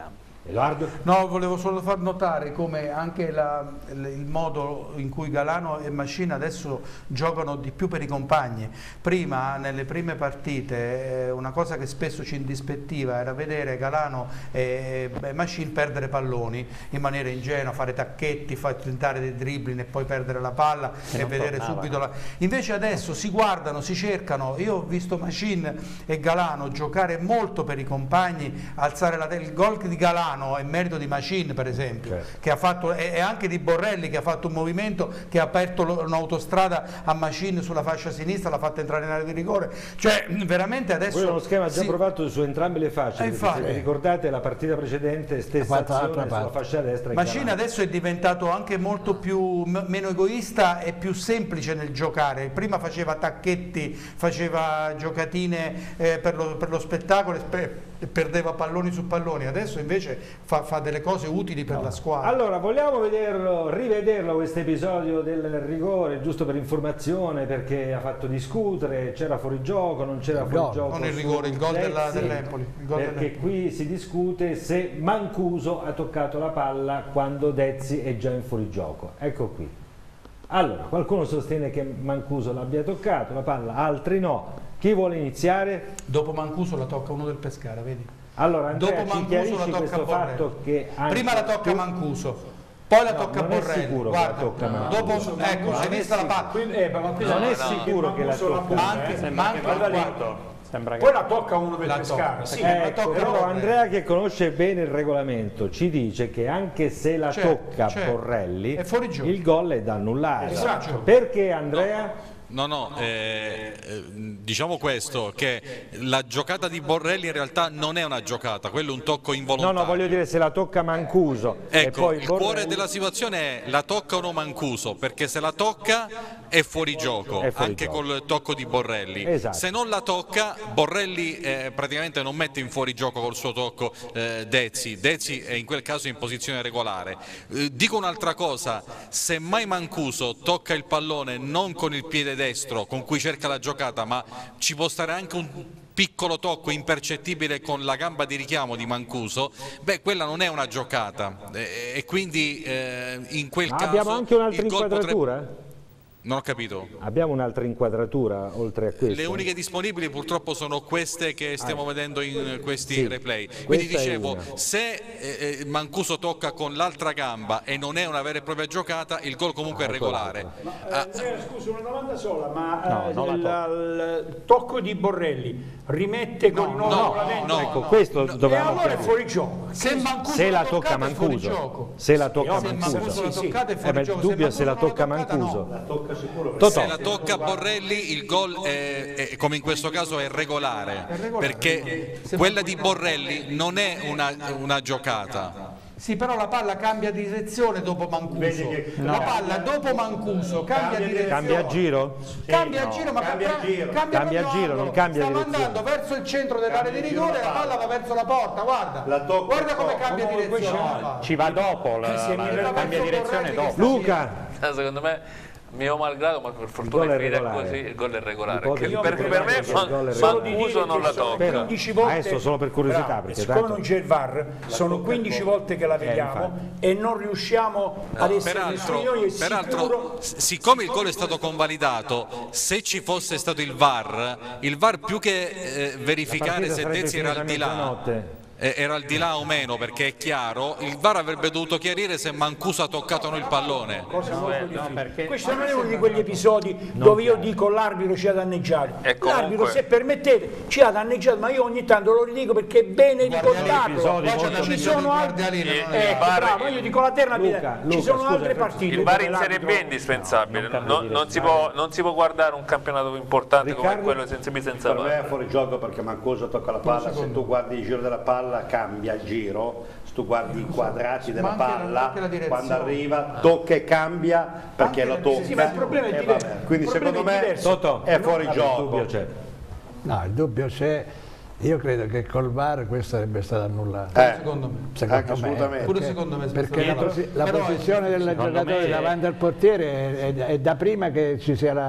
Edoardo? No, volevo solo far notare come anche la, il modo in cui Galano e Machine adesso giocano di più per i compagni. Prima, nelle prime partite, una cosa che spesso ci indispettiva era vedere Galano e Machine perdere palloni in maniera ingenua, fare tacchetti, fare tentare dei dribbling e poi perdere la palla e, e vedere tornava. subito la... Invece adesso si guardano, si cercano. Io ho visto Machine e Galano giocare molto per i compagni, alzare la testa. Il gol di Galano è merito di Machine, per esempio, certo. che ha fatto, e anche di Borrelli, che ha fatto un movimento che ha aperto un'autostrada a Machine sulla fascia sinistra, l'ha fatta entrare in area di rigore. Cioè veramente adesso... Quello è uno schema già si... provato su entrambe le fasce, eh, infatti, se vi ricordate la partita precedente, stessa azione sulla fascia destra. Machine adesso è diventato anche molto più meno egoista e più semplice nel giocare. Prima faceva tacchetti, faceva giocatine eh, per, lo, per lo spettacolo e perdeva palloni su palloni, adesso invece fa, fa delle cose utili per no. la squadra. Allora, vogliamo vederlo, rivederlo questo episodio del rigore, giusto per informazione, perché ha fatto discutere, c'era fuorigioco, non c'era fuorigioco. Non il rigore, il gol dell'Empoli. Perché qui si discute se Mancuso ha toccato la palla quando Dezzi è già in fuorigioco. Ecco qui. Allora, qualcuno sostiene che Mancuso l'abbia toccato la palla, altri no. Chi vuole iniziare? Dopo Mancuso la tocca uno del Pescara, vedi? Allora, Andrea, dopo ci chiarisci questo fatto che prima la tocca tu... Mancuso, poi la no, tocca non Borrelli. È sicuro Guarda, che la tocca Mancuso. Dopo, Mancuso, ecco, non hai visto la palla? Eh, ma non è sicuro che la tocca. Ma anche, ma anche guarda, Sembra poi che... la tocca uno del Pescara. Sì, ecco, però Andrea, che conosce bene il regolamento, ci dice che anche se la c'è, tocca c'è. Borrelli, il gol è da annullare. Esatto. Perché Andrea? No. No, no, eh, diciamo questo, che la giocata di Borrelli in realtà non è una giocata, quello è un tocco involontario. No, no, voglio dire se la tocca Mancuso. Ecco, e poi il Borrelli... cuore della situazione è la tocca o no Mancuso, perché se la tocca è fuori gioco, è fuori anche gioco. Col tocco di Borrelli. Esatto. Se non la tocca, Borrelli eh, praticamente non mette in fuori gioco col suo tocco eh, Dezzi, Dezzi è in quel caso in posizione regolare. Eh, dico un'altra cosa, se mai Mancuso tocca il pallone non con il piede destro con cui cerca la giocata, ma ci può stare anche un piccolo tocco impercettibile con la gamba di richiamo di Mancuso, beh, quella non è una giocata e, e quindi eh, in quel ma caso abbiamo anche un'altra inquadratura? Potrebbe... Non ho capito. Abbiamo un'altra inquadratura oltre a queste? Le uniche disponibili purtroppo sono queste che stiamo ah. vedendo in questi sì, replay. Quindi dicevo, se eh, Mancuso tocca con l'altra gamba e non è una vera e propria giocata, il gol comunque ah, è regolare. Ma, ah. eh, scusa, una domanda sola, ma no, eh, il, il tocco di Borrelli rimette con no, no, no, no, ecco, no, questo no, dovevamo e allora è fuori gioco. Se, Mancuso se la tocca Mancuso, se la tocca se Mancuso, Mancuso la toccata è eh, fuori beh, gioco. il dubbio se, se la tocca Mancuso. No. La tocca sicuro. Se la tocca Borrelli il gol è, è, come in questo caso è regolare, è regolare perché se quella di Borrelli non è una, una giocata. Sì, però la palla cambia direzione dopo Mancuso. Che... No. La palla dopo Mancuso cambia, cambia direzione. Cambia giro? Sì, cambia no. giro, ma cambia cambia giro, cambia cambia giro non cambia Stava direzione. andando verso il centro dell'area di rigore e la palla va verso la porta, guarda. La guarda come cambia no, direzione. No, ci va dopo, la, la, la, la cambia direzione dopo. Luca! Secondo me mio malgrado, ma per fortuna è finita così, il gol è regolare. Che per, per, per me Mancuso non la tocca. quindici volte, adesso solo per curiosità, perché siccome tanto... non c'è il V A R, sono quindici volte che la vediamo eh, e non riusciamo ad essere peraltro, peraltro siccome il gol è stato convalidato, se ci fosse stato il V A R, il V A R più che eh, verificare se Dezzi era al di là era al di là o meno, perché è chiaro, il V A R avrebbe dovuto chiarire se Mancuso ha toccato o no il pallone. Cosa no, molto no, perché... Questo non è uno di quegli episodi non dove io dico l'arbitro ci ha danneggiato. Comunque... L'arbitro, se permettete, ci ha danneggiato, ma io ogni tanto lo ridico perché è bene ricordarlo. Ci sono altri... Eh, bravo, io dico la terna Luca, Luca, ci sono scusa, altre partite. Il V A R in Serie B è indispensabile, no, non, non, si può, non si può guardare un campionato importante Riccardo, come quello senza B senza V A R. Per me è fuori gioco perché Mancuso tocca la palla, se tu guardi il giro della palla cambia il giro, se tu guardi i quadrati della palla quando arriva tocca e cambia perché la tocca, sì, ma il problema è diverso. Quindi secondo me Toto, è fuori no, gioco. Il dubbio c'è. No, il dubbio c'è. Io credo che col V A R questo sarebbe stato annullato. Eh, secondo me. Secondo anche me, assolutamente. Pure secondo me. Perché la, posi la posizione del giocatore davanti al portiere è, è, è da prima che ci sia la,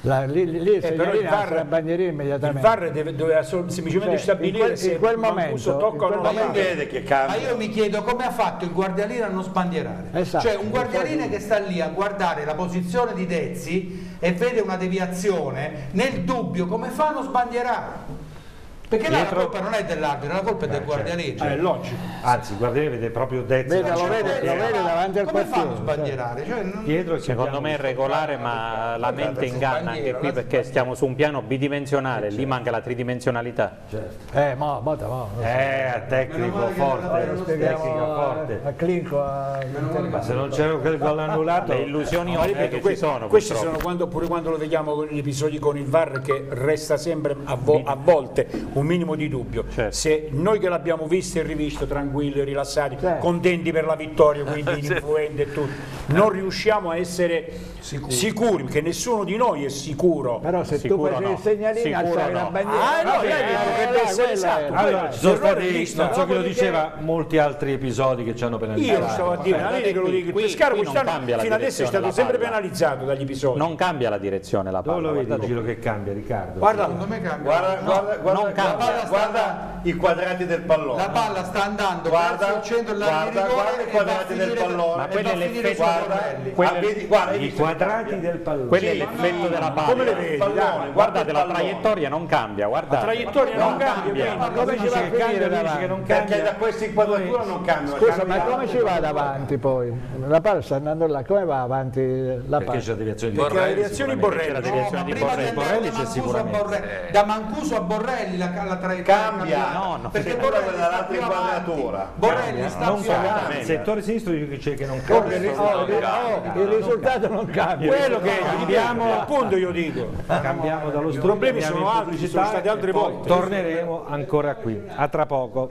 La, lì lì il Eh, però il segnalino V A R, la bandierina immediatamente. il V A R deve, doveva sol- semplicemente Cioè, stabilire in quel- se in quel Mancuso momento- tocca o in non quel la momento- palla. Vede che cambia. Ma io mi chiedo come ha fatto il guardialino a non sbandierare. Esatto. Cioè un guardialine che sta lì a guardare la posizione di Dezzi e vede una deviazione, nel dubbio come fa a non sbandierare? Perché là la Dietro- colpa non è dell'arbitro, la colpa è del Beh, guardialine. Eh, è logico. Anzi, il guardiere vede proprio Dezzi. Vede, lo vede, lo vede davanti al Come fa a non portiere. sbandierare? Cioè, non- Dietro Secondo me è regolare, ma la mente inganna anche qui perché stiamo su un piano bidimensionale, lì manca la tridimensionalità. Eh, mo, mo, mo. Eh, tecnico forte, tecnico forte. A Clinco a... Ma se non c'era quel gol annullato, Le illusioni Ma ovvie ripeto, che que- ci sono questi purtroppo. sono quando, pure quando lo vediamo con gli episodi con il V A R che resta sempre a, vo- a volte un minimo di dubbio. Certo. Se noi che l'abbiamo visto e rivisto tranquilli, rilassati, Certo. contenti per la vittoria, quindi influenti e tutto, non riusciamo a essere sicuri, perché nessuno di noi è sicuro. Però se Sicuro tu facevi no. il segnalino Sicuro alzavi la no. bandiera. Ah, no, Vabbè, lei eh, dovrebbe eh, essere quella esatto. era. allora, ci sono L'errore stati, vista. non so chi lo Dopodiché- diceva, molti altri episodi che ci hanno penalizzato. Io lo stavo a dire, Guardate, vedi che lo qui- dico, il qui- Pescara qui non quest'anno cambia la fino adesso è direzione stato la sempre palla. penalizzato dagli episodi. Non cambia la direzione la Dove palla. lo vedi il guardate giro qui. che cambia, Riccardo? Guarda, Secondo me cambia. Guarda, No, guarda, guarda, non cambia. guarda, guarda i quadrati del pallone. la palla sta andando Guarda, verso il centro della linea di guarda, rigore guarda i e quadrati va a del finire- pallone. Ma e quello va è a finire l'effetto- sui guarda, Borrelli. quello- ah, vedi, guarda, hai I visto quadrati del pallone. Quello è Sì, l'effetto della palla. come le vedi? pallone, Dai, Guardate, la pallone. traiettoria non cambia, La guardate. traiettoria non, Non cambia, cambia. quindi. Ma come ci va a finire cambia, dici davanti? che non Perché cambia? da questa inquadratura non cambia. Scusa, cambia ma come ci va davanti poi? La palla sta andando là, come va avanti la Perché palla? c'è la deviazione di Perché la Borrelli, deviazione di sicuramente. Borrelli. La No, direzione ma di prima Borrelli. di andare Borrelli da c'è Mancuso a sicuramente. Borrelli- da Mancuso a Borrelli la, la traiettoria Cambia. No, no, perché sì. Borrelli Quella sta dall'altra più avanti. inquadratura. Borrelli sta Non più cambia. avanti. Il settore sinistro dice che non Oh, cambia. il, ri- oh, il ri- oh, il risultato non cambia. Quello che Cambiamo- appunto io dico. Cambiamo dallo I strumento, problemi andiamo sono in altri, ci pubblicità sono stati altre e poi volte. torneremo ancora qui. A tra poco.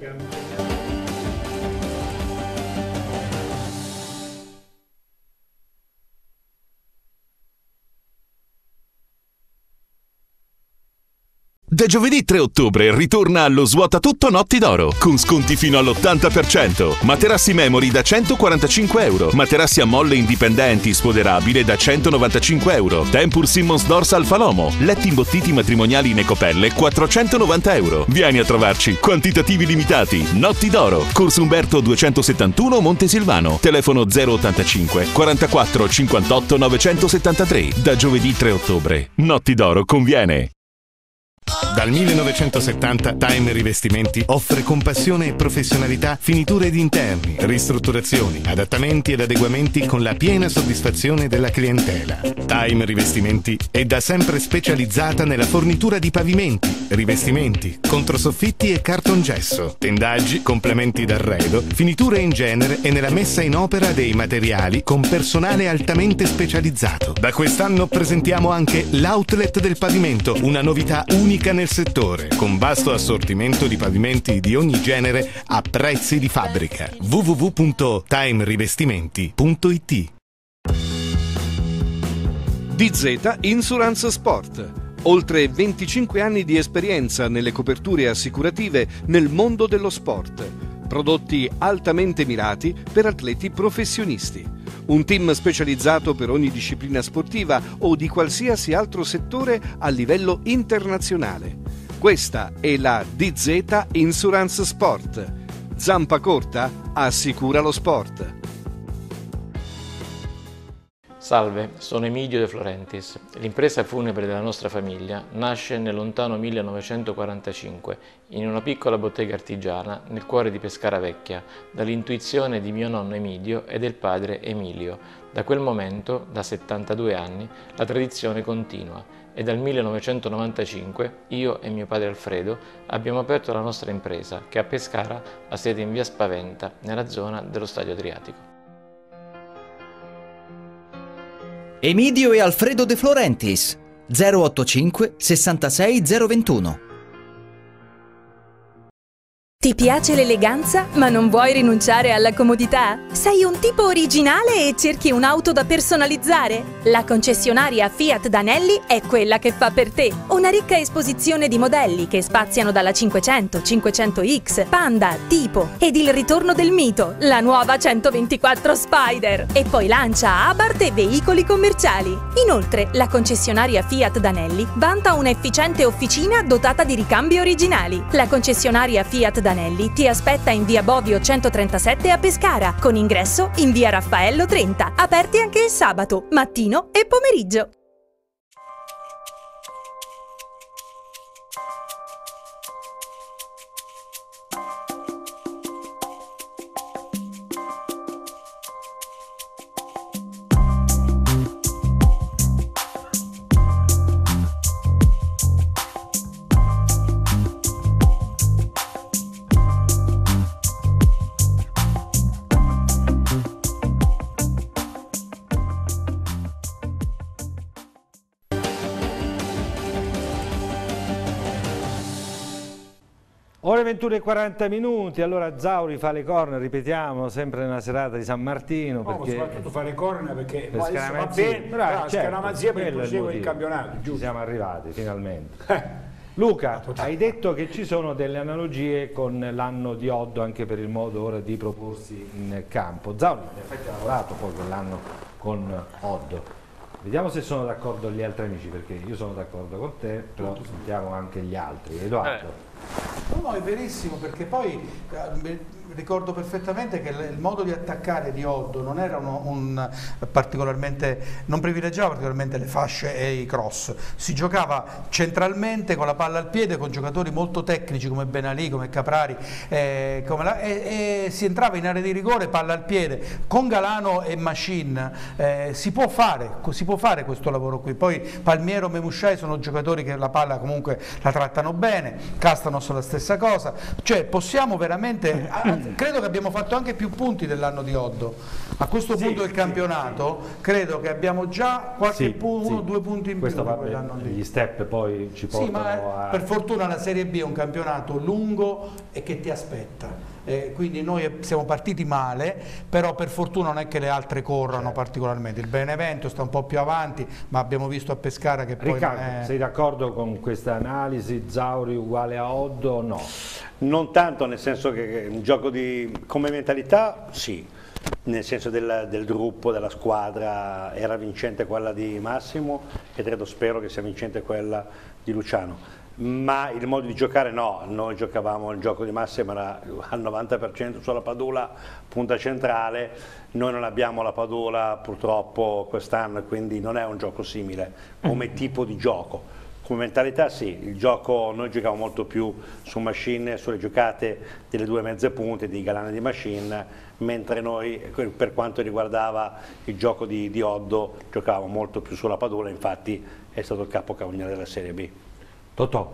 Da giovedì tre ottobre ritorna allo Svuota Tutto Notti d'Oro con sconti fino all'ottanta per cento. Materassi Memory da centoquarantacinque euro. Materassi a molle indipendenti spoderabile da centonovantacinque euro. Tempur Simmons Dorsal Falomo. Letti imbottiti matrimoniali in ecopelle quattrocentonovanta euro. Vieni a trovarci. Quantitativi limitati. Notti d'Oro. Corso Umberto duecentosettantuno Montesilvano. Telefono zero ottantacinque quarantaquattro cinquantotto novecentosettantatré. Da giovedì tre ottobre. Notti d'Oro conviene. Dal millenovecentosettanta Time Rivestimenti offre con passione e professionalità finiture di interni, ristrutturazioni, adattamenti ed adeguamenti con la piena soddisfazione della clientela. Time Rivestimenti è da sempre specializzata nella fornitura di pavimenti, rivestimenti, controsoffitti e cartongesso, tendaggi, complementi d'arredo, finiture in genere e nella messa in opera dei materiali con personale altamente specializzato. Da quest'anno presentiamo anche l'outlet del pavimento, una novità unica nel settore, con vasto assortimento di pavimenti di ogni genere a prezzi di fabbrica. w w w punto time rivestimenti punto i t. D Z Insurance Sport. Oltre venticinque anni di esperienza nelle coperture assicurative nel mondo dello sport. Prodotti altamente mirati per atleti professionisti. Un team specializzato per ogni disciplina sportiva o di qualsiasi altro settore a livello internazionale. Questa è la D Z Insurance Sport. Zampa corta assicura lo sport. Salve, sono Emilio De Florentis. L'impresa funebre della nostra famiglia nasce nel lontano millenovecentoquarantacinque in una piccola bottega artigiana nel cuore di Pescara Vecchia, dall'intuizione di mio nonno Emilio e del padre Emilio. Da quel momento, da settantadue anni, la tradizione continua e dal millenovecentonovantacinque io e mio padre Alfredo abbiamo aperto la nostra impresa che a Pescara ha sede in via Spaventa, nella zona dello Stadio Adriatico. Emilio e Alfredo De Florentis zero ottantacinque sessantasei zero ventuno. Ti piace l'eleganza, ma non vuoi rinunciare alla comodità? Sei un tipo originale e cerchi un'auto da personalizzare? La concessionaria Fiat Danelli è quella che fa per te. Una ricca esposizione di modelli che spaziano dalla cinquecento, cinquecento X, Panda, Tipo ed il ritorno del mito, la nuova centoventiquattro Spider. E poi lancia Abarth e veicoli commerciali. Inoltre, la concessionaria Fiat Danelli vanta un'efficiente officina dotata di ricambi originali. La concessionaria Fiat Danelli ti aspetta in via Bovio centotrentasette a Pescara, con ingresso in via Raffaello trenta, aperti anche il sabato, mattino e pomeriggio. Ore ventuno e quaranta minuti, allora Zauri fa le corna, ripetiamo, sempre nella serata di San Martino. No, perché... soprattutto fa le corna perché per adesso va bene, però certo, Scaramazia per il proseguo del campionato, giusto? Ci siamo arrivati finalmente. Luca, hai detto che ci sono delle analogie con l'anno di Oddo anche per il modo ora di proporsi in campo. Zauri in effetti ha lavorato poi quell'anno con Oddo. Vediamo se sono d'accordo gli altri amici, perché io sono d'accordo con te, però sentiamo anche gli altri. Edoardo. Eh. No, no, è verissimo, perché poi eh, ricordo perfettamente che il modo di attaccare di Oddo non era uno, un particolarmente, non privilegiava particolarmente le fasce e i cross, si giocava centralmente con la palla al piede, con giocatori molto tecnici come Benalì, come Caprari, eh, come la, e, e si entrava in area di rigore, palla al piede, con Galano e Machine eh, si può fare, si può fare questo lavoro qui. Poi Palmiero, Memusciai sono giocatori che la palla comunque la trattano bene, Castanos la stessa cosa, cioè possiamo veramente, credo che abbiamo fatto anche più punti dell'anno di Oddo a questo sì, punto del campionato, sì, sì. Credo che abbiamo già qualche sì, punto, uno o sì. due punti in questo più va bene, gli step poi ci portano sì, ma a... per fortuna la Serie B è un campionato lungo e che ti aspetta. Eh, quindi noi siamo partiti male, però per fortuna non è che le altre corrano certo. particolarmente. Il Benevento sta un po' più avanti, ma abbiamo visto a Pescara che poi Riccardo, non è... sei d'accordo con questa analisi? Zauri uguale a Oddo o no? Non tanto, nel senso che un gioco di come mentalità sì, nel senso del, del gruppo, della squadra, era vincente quella di Massimo e credo, spero che sia vincente quella di Luciano. Ma il modo di giocare no, noi giocavamo il gioco di Massimo era al novanta per cento sulla Padula, punta centrale, noi non abbiamo la Padula purtroppo quest'anno, quindi non è un gioco simile come tipo di gioco. Come mentalità sì, il gioco, noi giocavamo molto più su Machine, sulle giocate delle due mezze punte di Galano e di Machine, mentre noi per quanto riguardava il gioco di, di Oddo giocavamo molto più sulla Padula, infatti è stato il capocannoniere della Serie B. Totò.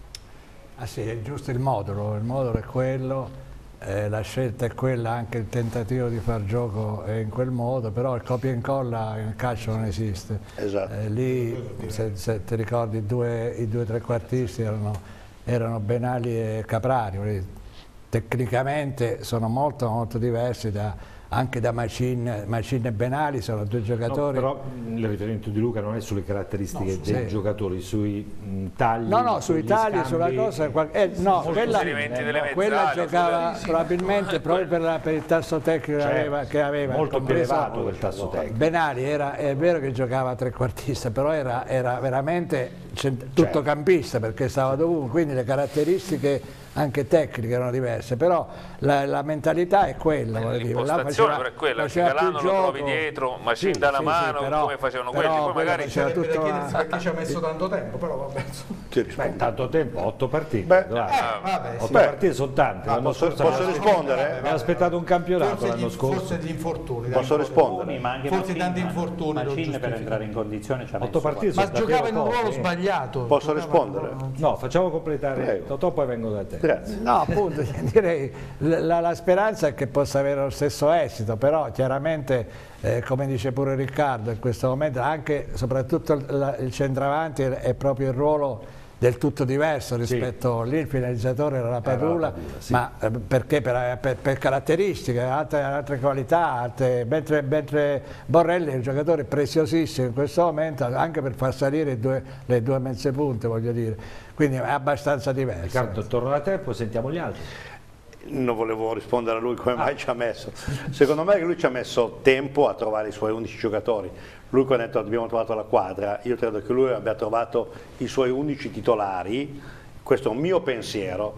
Ah sì, è giusto il modulo, il modulo è quello, eh, la scelta è quella, anche il tentativo di far gioco è in quel modo, però il copia e incolla nel calcio non esiste. Esatto. Eh, lì, se, se ti ricordi, i due, i due trequartisti erano, erano Benali e Caprari, tecnicamente sono molto molto diversi da... anche da Machine, Machine e Benali sono due giocatori. No, però il riferimento di Luca non è sulle caratteristiche no, dei sì. giocatori, sui mh, tagli. No, no, sui tagli, scambi, sulla cosa. Eh, no, quella, eh, quella giocava sì, probabilmente sì, proprio per, la, per il tasso tecnico cioè, che aveva. Che aveva molto più elevato quel tasso tecnico. Benali era, è vero che giocava trequartista, però era, era veramente tutto campista perché stava dovunque, quindi le caratteristiche anche tecniche erano diverse, però la, la mentalità è quella. L'impostazione è quella, che Galano lo trovi dietro, Machine sì, da una sì, mano, sì, però, come facevano quelli, poi magari c'era tutto una... perché ci ha messo tanto tempo, però vabbè. Beh, tanto tempo, otto partite. Beh, eh, vabbè, otto beh. partite sono tante. Ah, posso, posso rispondere? Mi ha aspettato un campionato l'anno scorso. Forse gli infortuni. Posso rispondere? Ma anche forse tanti infortuni. Machine per entrare in condizione ci ha otto partite. Ma giocava in un ruolo sbagliato. Posso rispondere? No, facciamo completare Totò, poi vengo da te. Grazie. No, appunto, direi la, la speranza è che possa avere lo stesso esito, però chiaramente eh, come dice pure Riccardo in questo momento anche soprattutto il, il centravanti è, è proprio il ruolo del tutto diverso rispetto, sì. Lì il finalizzatore era la Padula, era la sì. ma eh, perché per, per, per caratteristiche, altre, altre qualità, altre, mentre, mentre Borrelli è un giocatore preziosissimo in questo momento, anche per far salire due, le due mezze punte, voglio dire, quindi è abbastanza diverso. Riccardo, torno da te, poi sentiamo gli altri. Non volevo rispondere a lui come mai ah. ci ha messo. Secondo me lui ci ha messo tempo a trovare i suoi undici giocatori. Lui quando ha detto abbiamo trovato la quadra, io credo che lui abbia trovato i suoi undici titolari, questo è un mio pensiero,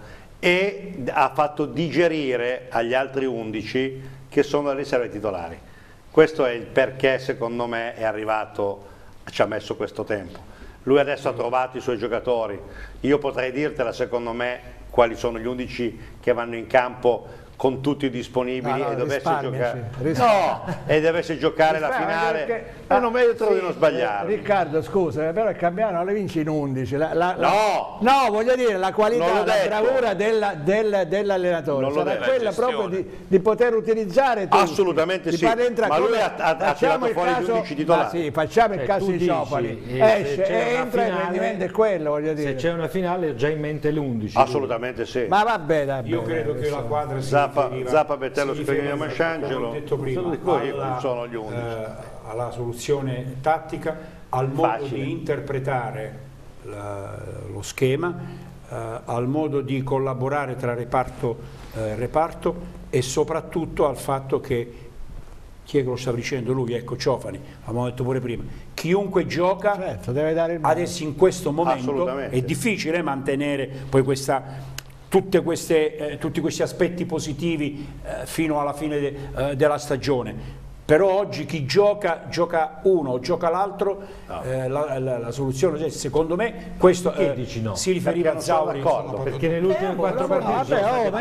e ha fatto digerire agli altri undici che sono le riserve titolari. Questo è il perché secondo me è arrivato, ci ha messo questo tempo. Lui adesso ha trovato i suoi giocatori, io potrei dirtela secondo me quali sono gli undici che vanno in campo con tutti disponibili no, no, e dovesse giocare no, e dovesse giocare la finale perché, ma non merito sì, di non sbagliare. Riccardo scusa, però il Cambiano non le vince in undici la, la, no, no voglio dire la qualità, la bravura dell'allenatore dell sarà quella proprio di, di poter utilizzare tutti, assolutamente sì, ma lui ha, ha, ha tirato fuori gli undici titolari. Sì, facciamo il caso di Ciofani, esce, entra e il rendimento è quello, voglio dire. Se c'è una finale ho già in mente l'undici. Assolutamente sì, ma vabbè, vabbè io credo che la quadra sia Zappa, Bettello, Spagnuolo, Masciangelo, detto prima, alla, sono gli undici. Eh, alla soluzione tattica, al modo Facile. di interpretare la, lo schema, eh, al modo di collaborare tra reparto e eh, reparto e soprattutto al fatto che, chi è che lo stava dicendo lui, ecco Ciofani, abbiamo detto pure prima, chiunque gioca certo, deve dare il adesso in questo momento è difficile mantenere poi questa... Tutte queste, eh, tutti questi aspetti positivi eh, fino alla fine de, eh, della stagione. Però oggi chi gioca, gioca uno o gioca l'altro, no. eh, la, la, la soluzione, cioè, secondo me, questo eh, dici no? si riferiva a Zauri. Perché nelle ultime quattro partite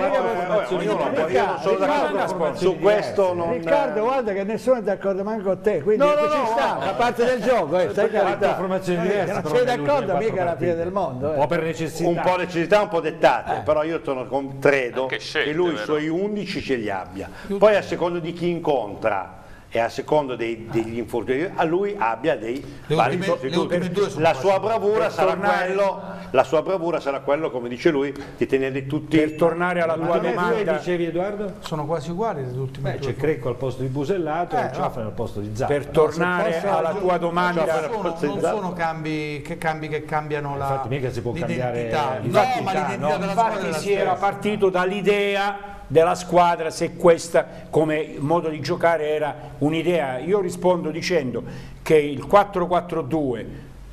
su questo non... Riccardo, guarda che nessuno è d'accordo manco con te, quindi no, no, ci no, sta, no, la parte del gioco, eh, stai quattro formazioni diverse. Non sei d'accordo mica alla fine del mondo. Un po' per necessità. Un po' necessità, un po' dettate, però io credo che lui i suoi undici ce li abbia. Poi a secondo di chi incontra e a secondo dei, degli infortuni a lui abbia dei le vari ultime, sostituti. La sua bravura sarà quello, la sua bravura sarà quello, come dice lui, di tenerli tutti. Per tornare alla tua domanda, dicevi Edoardo? Sono quasi uguali le ultime. C'è Crecco al posto di Busellato e Ciofani al posto di Zappa. Per tornare no, alla tua domanda, non sono, non sono cambi che, cambi che cambiano la infatti mica si può cambiare l'identità, no, ma l'identità della infatti si era partito dall'idea della squadra, se questa come modo di giocare era un'idea. Io rispondo dicendo che il quattro quattro due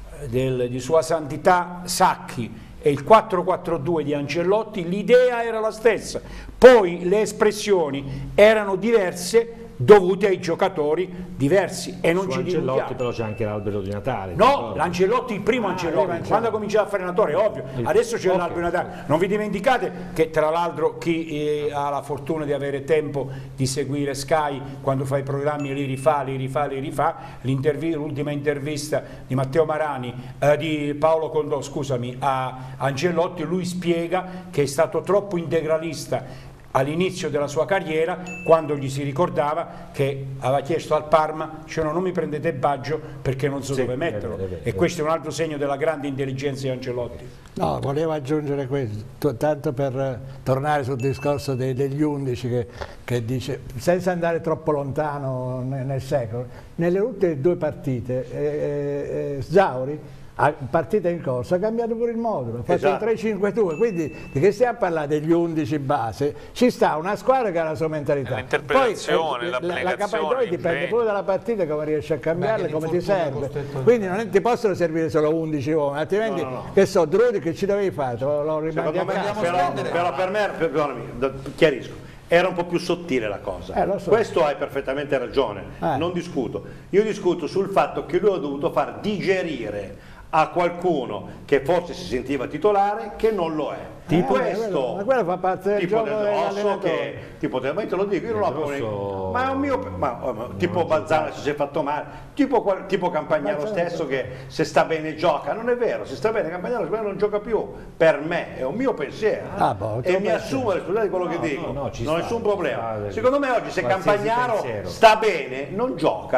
del, di Sua Santità Sacchi e il quattro quattro due di Ancelotti, l'idea era la stessa, poi le espressioni erano diverse dovute ai giocatori diversi e non Su ci Ancelotti però c'è anche l'albero di Natale. No, l'Ancelotti, il primo ah, Ancelotti, quando ha cominciato a fare allenatore, ovvio, adesso c'è okay. l'albero di Natale. Non vi dimenticate che tra l'altro chi eh, ha la fortuna di avere tempo di seguire Sky, quando fa i programmi li rifà, li rifà, li rifà, l'ultima intervista di Matteo Marani, eh, di Paolo Condò, scusami, a Ancelotti, lui spiega che è stato troppo integralista all'inizio della sua carriera, quando gli si ricordava che aveva chiesto al Parma, cioè no, non mi prendete Baggio perché non so sì, dove metterlo, è vero, è vero, e questo è un altro segno della grande intelligenza di Ancelotti. No, volevo aggiungere questo, tanto per tornare sul discorso dei, degli undici che, che dice, senza andare troppo lontano nel, nel secolo, nelle ultime due partite eh, eh, Zauri a partita in corso ha cambiato pure il modulo, ha fatto esatto. il tre cinque due, quindi di che stiamo a parlare degli undici base? Ci sta una squadra che ha la sua mentalità, l'interpretazione, poi eh, la capacità dipende pure dalla partita, come riesci a cambiarla, come ti serve, quindi non è, ti possono servire solo undici uomini, altrimenti no, no, no. che so, Drudi che ci dovevi fare? Lo, lo rimandi a casa. Però, però per me, perdonami, chiarisco, era un po' più sottile la cosa, eh, so. Questo hai perfettamente ragione, eh. non discuto, io discuto sul fatto che lui ha dovuto far digerire a qualcuno che forse si sentiva titolare che non lo è. Tipo eh, questo, ma quello fa parte del tipo gioco del rosso che tipo del, ma te lo dico, io non l'ho rosso... ma è un mio ma, ma, tipo Balzano se si è fatto male, tipo, tipo Campagnaro stesso che se sta bene gioca, non è vero, se sta bene Campagnaro non gioca più, per me è un mio pensiero ah, boh, e mi assumo le scusate di quello no, che dico, no, no, non ho nessun problema. Sta, secondo me oggi se Campagnaro sta bene non gioca,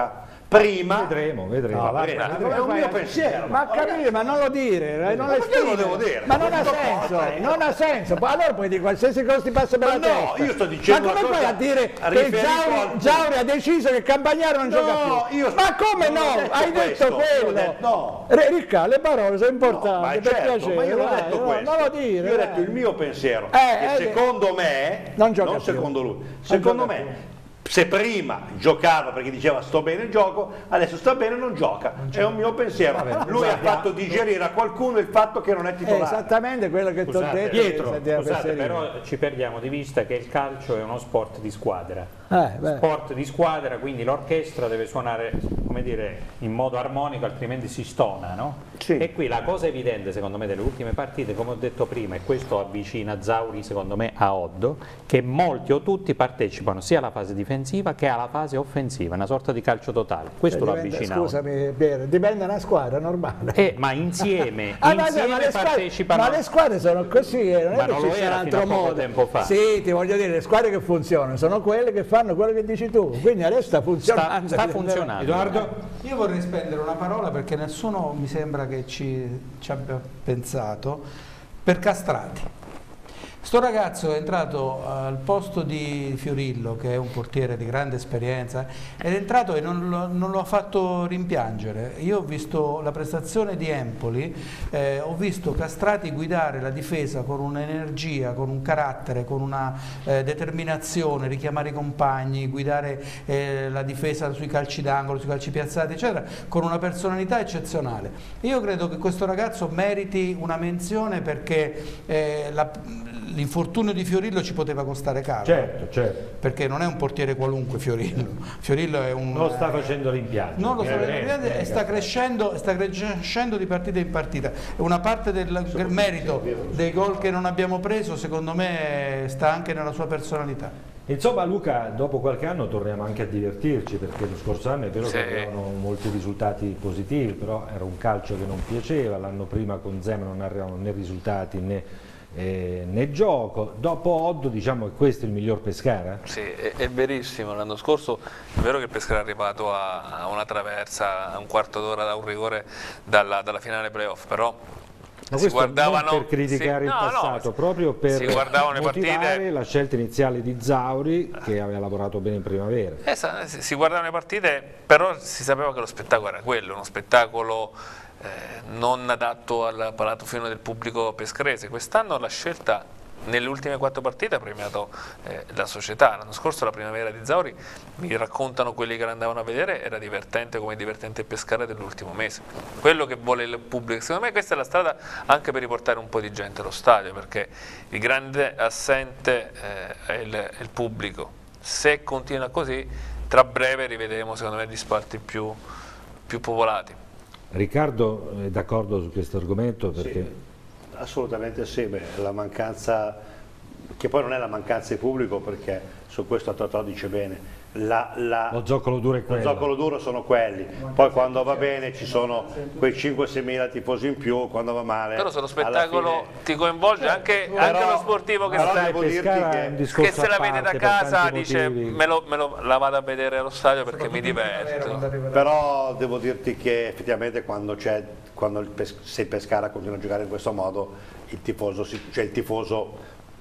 prima vedremo, vedremo. No, vabbè, è un mio pensiero. Ma capire, ma non lo dire, non ma perché lo devo dire? Ma non ha senso, non ha senso. Allora puoi dire qualsiasi cosa ti passa per Ma la no, testa. io sto dicendo ma come una fai cosa a dire che riferito Zauri, al- Zauri ha deciso che Campagnaro non No, gioca più? io- ma come non ho no? detto Hai questo, detto io ho quello. detto- no. Re- Ricca, le parole sono importanti, No, ma per certo, piacere. ma io non ho dai, detto no, questo. non lo dire. Io ho dai. detto il mio pensiero, Eh, che eh, secondo me, non gioca più. secondo lui, Non secondo gioca me, più. se prima giocava perché diceva sto bene il gioco, adesso sta bene non gioca, è un mio pensiero. Vabbè, lui ha scusate, fatto digerire a qualcuno il fatto che non è È titolare. esattamente quello che ti ho Scusate, detto. Pietro, che sentiva scusate, Pesserino. però ci perdiamo di vista che il calcio è uno sport di squadra. Eh, beh. Sport di squadra, quindi l'orchestra deve suonare, come dire, in modo armonico, altrimenti si stona, no? Sì. E qui la cosa evidente, secondo me, delle ultime partite, come ho detto prima, e questo avvicina Zauri, secondo me, a Oddo, che molti o tutti partecipano sia alla fase difensiva che alla fase offensiva, una sorta di calcio totale. Questo Cioè, lo diventa- avvicina a Oddo. Scusami Piero, dipende da una squadra normale. Eh, ma insieme, Ah, ma, insieme ma le squadre, partecipano. ma le squadre sono così, eh, non Ma è che non ci lo sia un era altro fino a poco modo. tempo fa. Sì, ti voglio dire, le squadre che funzionano sono quelle che fanno quello che dici tu, quindi adesso sta funzionando. Sta, sta funzionando. Edoardo? Io vorrei spendere una parola perché nessuno mi sembra che ci, ci abbia pensato, per Castrati. Sto ragazzo è entrato al posto di Fiorillo, che è un portiere di grande esperienza, ed è entrato e non lo, non lo ha fatto rimpiangere. Io ho visto la prestazione di Empoli, eh, ho visto Castrati guidare la difesa con un'energia, con un carattere, con una eh, determinazione, richiamare i compagni, guidare eh, la difesa sui calci d'angolo, sui calci piazzati, eccetera, con una personalità eccezionale. Io credo che questo ragazzo meriti una menzione perché eh, la l'infortunio di Fiorillo ci poteva costare caro, Certo, certo. perché non è un portiere qualunque Fiorillo. Fiorillo è un... Non sta facendo rimpianti. Non lo sta Eh, facendo eh, rimpianti eh, e sta crescendo, sta crescendo di partita in partita. E una parte del merito dei gol che non abbiamo preso, secondo me, sta anche nella sua personalità. Insomma Luca, dopo qualche anno torniamo anche a divertirci, perché lo scorso anno è vero Sì. che avevano molti risultati positivi, però era un calcio che non piaceva, l'anno prima con Zema non arrivavano né risultati né, eh, né gioco. Dopo Oddo diciamo che questo è il miglior Pescara? Sì, è, è verissimo, l'anno scorso è vero che il Pescara è arrivato a, a una traversa, a un quarto d'ora da un rigore dalla, dalla finale playoff, però Ma si questo guardavano non per criticare sì, il no, no, passato, proprio per si guardavano le motivare partite. la scelta iniziale di Zauri, che aveva lavorato bene in primavera. Eh, sa- si si guardavano le partite, però si sapeva che lo spettacolo era quello, uno spettacolo eh, non adatto al palato fino del pubblico pescarese. Quest'anno la scelta nelle ultime quattro partite ha premiato eh, la società. L'anno scorso la primavera di Zauri, mi raccontano quelli che l'andavano a vedere, era divertente come è divertente il Pescara dell'ultimo mese. Quello che vuole il pubblico, secondo me questa è la strada anche per riportare un po' di gente allo stadio, perché il grande assente eh, è, il, è il pubblico. Se continua così, tra breve rivedremo secondo me gli spalti più, più popolati. Riccardo è d'accordo su questo argomento perché... Sì. Assolutamente sì, beh, la mancanza, che poi non è la mancanza di pubblico, perché su questo Totò dice bene, la, la, lo zoccolo duro è quello. Lo zoccolo duro sono quelli, poi quando va bene ci sono quei cinque sei mila tifosi in più, quando va male... Però se lo spettacolo fine... ti coinvolge anche, però, anche lo sportivo che, però sta, devo dirti che, che se la vede da casa dice me, lo, me lo, la vado a vedere allo stadio perché mi diverto. Però devo dirti che effettivamente quando c'è quando il pes se il Pescara continua a giocare in questo modo, il tifoso, cioè il tifoso,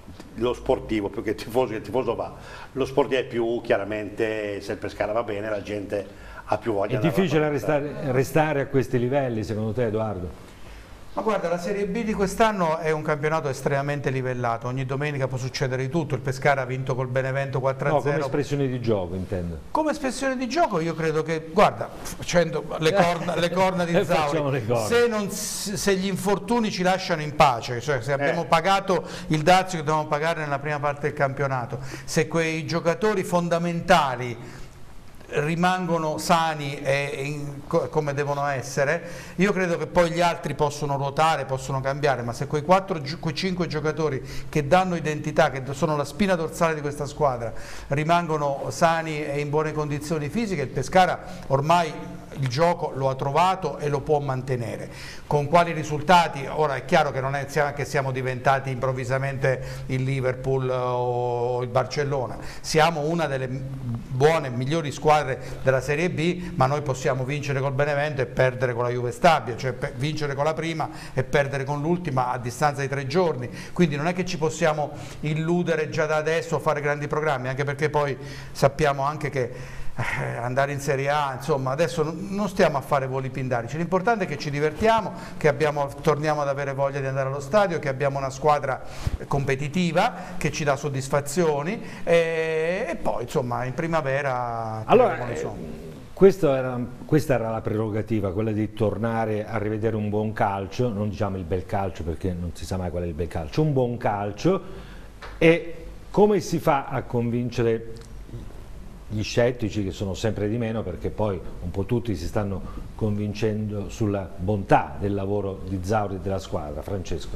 lo sportivo, più che il tifoso, che il tifoso va, lo sportivo è più chiaramente, se il Pescara va bene la gente ha più voglia. È difficile restare, restare a questi livelli secondo te, Edoardo? Ma guarda, la Serie B di quest'anno è un campionato estremamente livellato, ogni domenica può succedere di tutto, il Pescara ha vinto col Benevento quattro a zero. No, come espressione di gioco intendo. Come espressione di gioco io credo che, guarda, facendo le corna, le corna di Zauri, se, non, se gli infortuni ci lasciano in pace, cioè se abbiamo eh. pagato il dazio che dovevamo pagare nella prima parte del campionato, se quei giocatori fondamentali rimangono sani e in, come devono essere, io credo che poi gli altri possono ruotare, possono cambiare, ma se quei quattro, quei cinque giocatori che danno identità, che sono la spina dorsale di questa squadra, rimangono sani e in buone condizioni fisiche, il Pescara ormai il gioco lo ha trovato e lo può mantenere. Con quali risultati? Ora è chiaro che non è che siamo diventati improvvisamente il Liverpool o il Barcellona, siamo una delle buone, migliori squadre della Serie B, ma noi possiamo vincere col Benevento e perdere con la Juve Stabia, cioè vincere con la prima e perdere con l'ultima a distanza di tre giorni, quindi non è che ci possiamo illudere già da adesso a fare grandi programmi, anche perché poi sappiamo anche che eh, andare in Serie A, insomma, adesso non stiamo a fare voli pindarici, l'importante è che ci divertiamo, che abbiamo, torniamo ad avere voglia di andare allo stadio, che abbiamo una squadra competitiva che ci dà soddisfazioni e, e poi insomma in primavera allora, eh, questo era, questa era la prerogativa, quella di tornare a rivedere un buon calcio, non diciamo il bel calcio perché non si sa mai qual è il bel calcio, un buon calcio. E come si fa a convincere gli scettici, che sono sempre di meno, perché poi un po' tutti si stanno convincendo sulla bontà del lavoro di Zauri e della squadra? Francesco.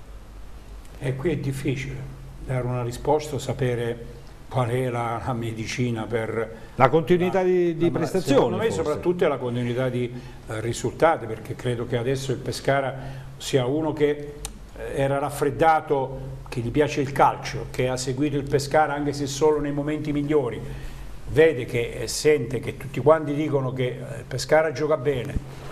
E qui è difficile dare una risposta, sapere qual è la, la medicina per la continuità la, di, di la, prestazioni. Secondo me forse. soprattutto è la continuità di eh, risultati, perché credo che adesso il Pescara sia uno che era raffreddato, che gli piace il calcio, che ha seguito il Pescara anche se solo nei momenti migliori, vede che eh, sente che tutti quanti dicono che eh, il Pescara gioca bene,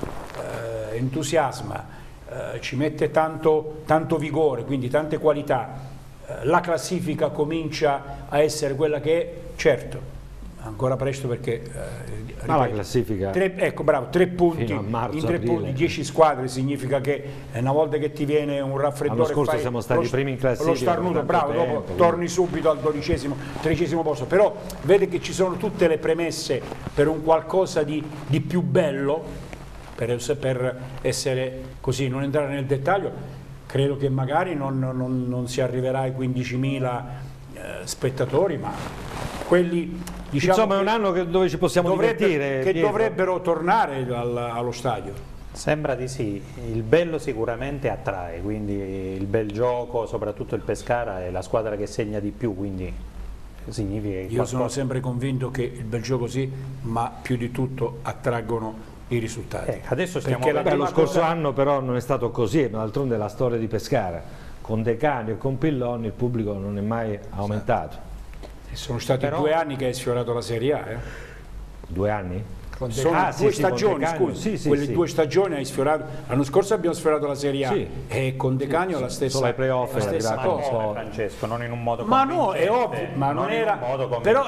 eh, entusiasma, eh, ci mette tanto, tanto vigore, quindi tante qualità, eh, la classifica comincia a essere quella che è, certo, ancora presto perché eh, ma la classifica tre, ecco bravo, tre punti marzo, in tre aprile. punti, dieci squadre, significa che una volta che ti viene un raffreddore, l'anno scorso fai siamo stati lo, primi in classifica, lo starnuto, bravo, tempo, dopo quindi. torni subito al dodicesimo, tredicesimo posto, però vede che ci sono tutte le premesse per un qualcosa di, di più bello, per, per essere così, non entrare nel dettaglio. Credo che magari non, non, non si arriverà ai quindicimila eh, spettatori, ma quelli, diciamo, insomma è un anno che, dove ci possiamo dovrebbe, divertire, che Pietro. dovrebbero tornare al, allo stadio. Sembra di sì, il bello sicuramente attrae, quindi il bel gioco, soprattutto il Pescara è la squadra che segna di più, quindi significa che io qualcosa... sono sempre convinto che il bel gioco sì, ma più di tutto attraggono i risultati. Eh, adesso stiamo Perché Beh, lo scorso cosa... anno però non è stato così, ma d'altronde la storia di Pescara con De Canio e con Pillon il pubblico non è mai aumentato. Sono stati Però... due anni che hai sfiorato la Serie A, eh? Due anni? Sono ah, due sì, stagioni, sì, scusa, sì, sì, quelle sì. due stagioni hai sfiorato. L'anno scorso abbiamo sfiorato la Serie A sì. e con De Canio sì, la stessa, solo ai playoff la stessa cosa. No, Francesco, non in un modo Ma no, è ovvio, ma non, non era. Però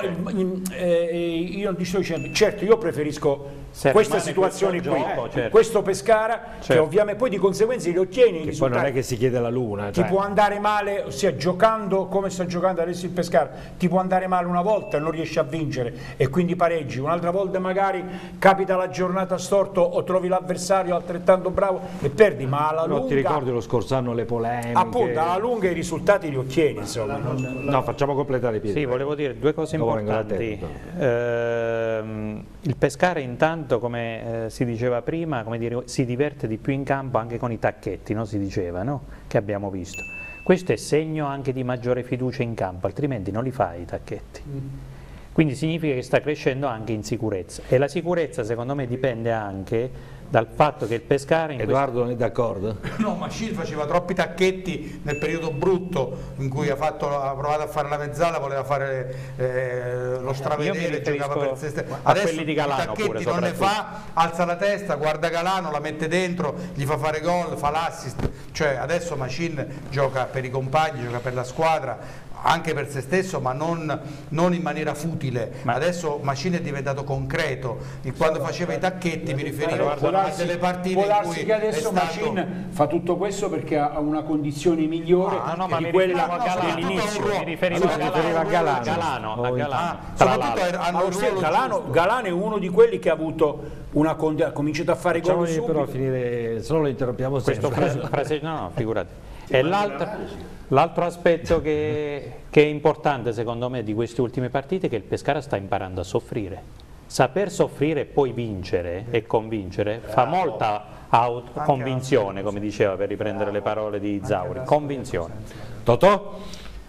eh, io non ti sto dicendo, certo, io preferisco Se questa situazione qui, gioco, certo. questo Pescara, certo. che ovviamente poi di conseguenza li ottieni. Che poi non è che si chiede la luna. Ti cioè. può andare male, ossia giocando come sta giocando adesso il Pescara, ti può andare male una volta e non riesci a vincere e quindi pareggi, un'altra volta magari capita la giornata storto o trovi l'avversario altrettanto bravo e perdi, ma alla no, lunga... ti ricordi lo scorso anno le polemiche? Appunto, alla lunga i risultati li ottieni, insomma. Non... No, facciamo completare Pietro. Sì, volevo dire due cose Dopo importanti. Eh, il Pescara intanto, come eh, si diceva prima, come dire, si diverte di più in campo anche con i tacchetti, no? Si diceva, no? Che abbiamo visto. Questo è segno anche di maggiore fiducia in campo, altrimenti non li fai i tacchetti. Quindi significa che sta crescendo anche in sicurezza e la sicurezza secondo me dipende anche dal fatto che il Pescara... In Edoardo non è d'accordo? No, Maschil faceva troppi tacchetti nel periodo brutto in cui ha, fatto, ha provato a fare la mezzala, voleva fare eh, lo stravedere, giocava per se stesso. A Adesso quelli di Galano i tacchetti pure, non ne fa, alza la testa, guarda Galano, la mette dentro, gli fa fare gol, fa l'assist. Cioè adesso Maschil gioca per i compagni, gioca per la squadra, anche per se stesso, ma non, non in maniera futile. Ma adesso Maschil è diventato concreto. E quando faceva i tacchetti mi riferivo a delle partite può in darsi cui che adesso è stato... Maschil fa tutto questo perché ha una condizione migliore ah, no, ma di quella no, dell'inizio. Mi riferivo a Galano, a Galano, Galano, a Galano. Soprattutto hanno un ruolo Galano, Galano è uno di quelli che ha avuto una condi- ha cominciato a fare gol subito. Però a finire, se no lo interrompiamo sempre. Questo frase, no, no, figurati. E l'altro aspetto che, che è importante secondo me di queste ultime partite è che il Pescara sta imparando a soffrire. Saper soffrire e poi vincere e convincere fa molta convinzione, come diceva, per riprendere le parole di Zauri, convinzione. Totò?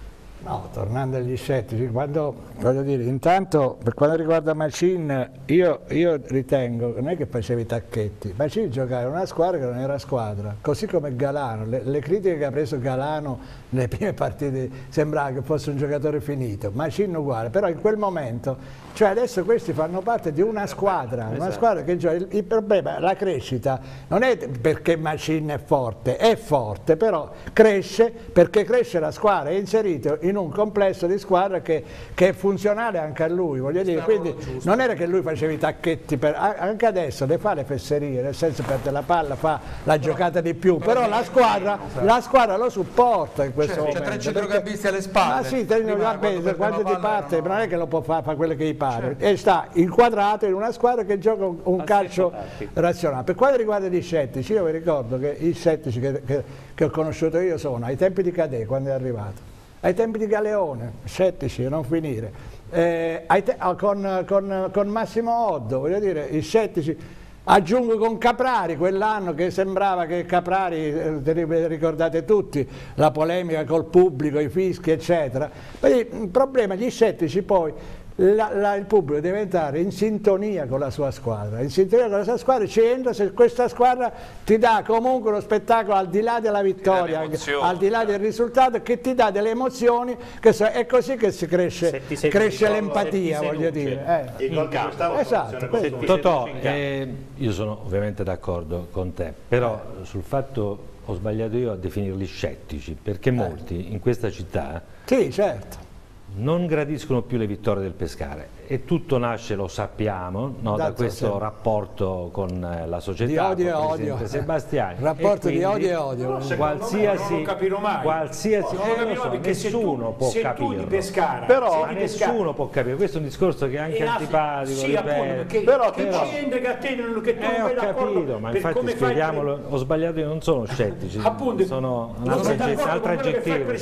No, tornando agli scettici, quando, voglio dire, intanto per quanto riguarda Macin, io, io ritengo, non è che facevi tacchetti, Macin giocava in una squadra che non era squadra, così come Galano, le, le critiche che ha preso Galano nelle prime partite sembrava che fosse un giocatore finito, Macin uguale, però in quel momento, cioè adesso questi fanno parte di una squadra, una squadra che gioca, il, il problema, la crescita non è perché Macin è forte, è forte, però cresce perché cresce la squadra, è inserito in un complesso di squadra che, che è funzionale anche a lui, voglio dire, quindi non era che lui faceva i tacchetti, per, anche adesso le fa le fesserie, nel senso perde la palla, fa la giocata di più, però la squadra, la squadra lo supporta in questo momento. C'è tre centrocampisti alle spalle. Ma sì, vabbè, quando ti parte, non è che lo può fare, fa quello che gli pare, e sta inquadrato in una squadra che gioca un, un calcio razionale. Per quanto riguarda gli scettici, io vi ricordo che i scettici che, che, che ho conosciuto io sono ai tempi di Cadè, quando è arrivato, ai tempi di Galeone, scettici a non finire, eh, te con, con, con Massimo Oddo, voglio dire, i scettici, aggiungo con Caprari, quell'anno che sembrava che Caprari, eh, ricordate tutti, la polemica col pubblico, i fischi eccetera, quindi, il problema, gli scettici poi, La, la, il pubblico deve entrare in sintonia con la sua squadra, in sintonia con la sua squadra ci entra se questa squadra ti dà comunque uno spettacolo al di là della vittoria, al di là del risultato, che ti dà delle emozioni, che so, è così che si cresce, cresce l'empatia, voglio dire. Eh. Il esatto, Totò, eh, io sono ovviamente d'accordo con te, però eh. sul fatto ho sbagliato io a definirli scettici, perché molti eh. in questa città sì, certo. non gradiscono più le vittorie del Pescara e tutto nasce, lo sappiamo, no, da questo sì. rapporto con la società, di odio con e il odio. Sebastiani. Rapporto di odio e odio. Qualsiasi, non lo capirò mai. Qualsiasi, non lo eh, lo so, perché nessuno tu, può se capirlo. Tu di Pescara, però di nessuno Pescara. può capire. Questo è un discorso che è anche e antipatico. Sì, appunto, perché però che però, c'entra che a te non, che tu eh, non ho vai capito, ma infatti spieghiamolo, fai... ho sbagliato, io non sono scettici, appunto, sono un altro aggettivo.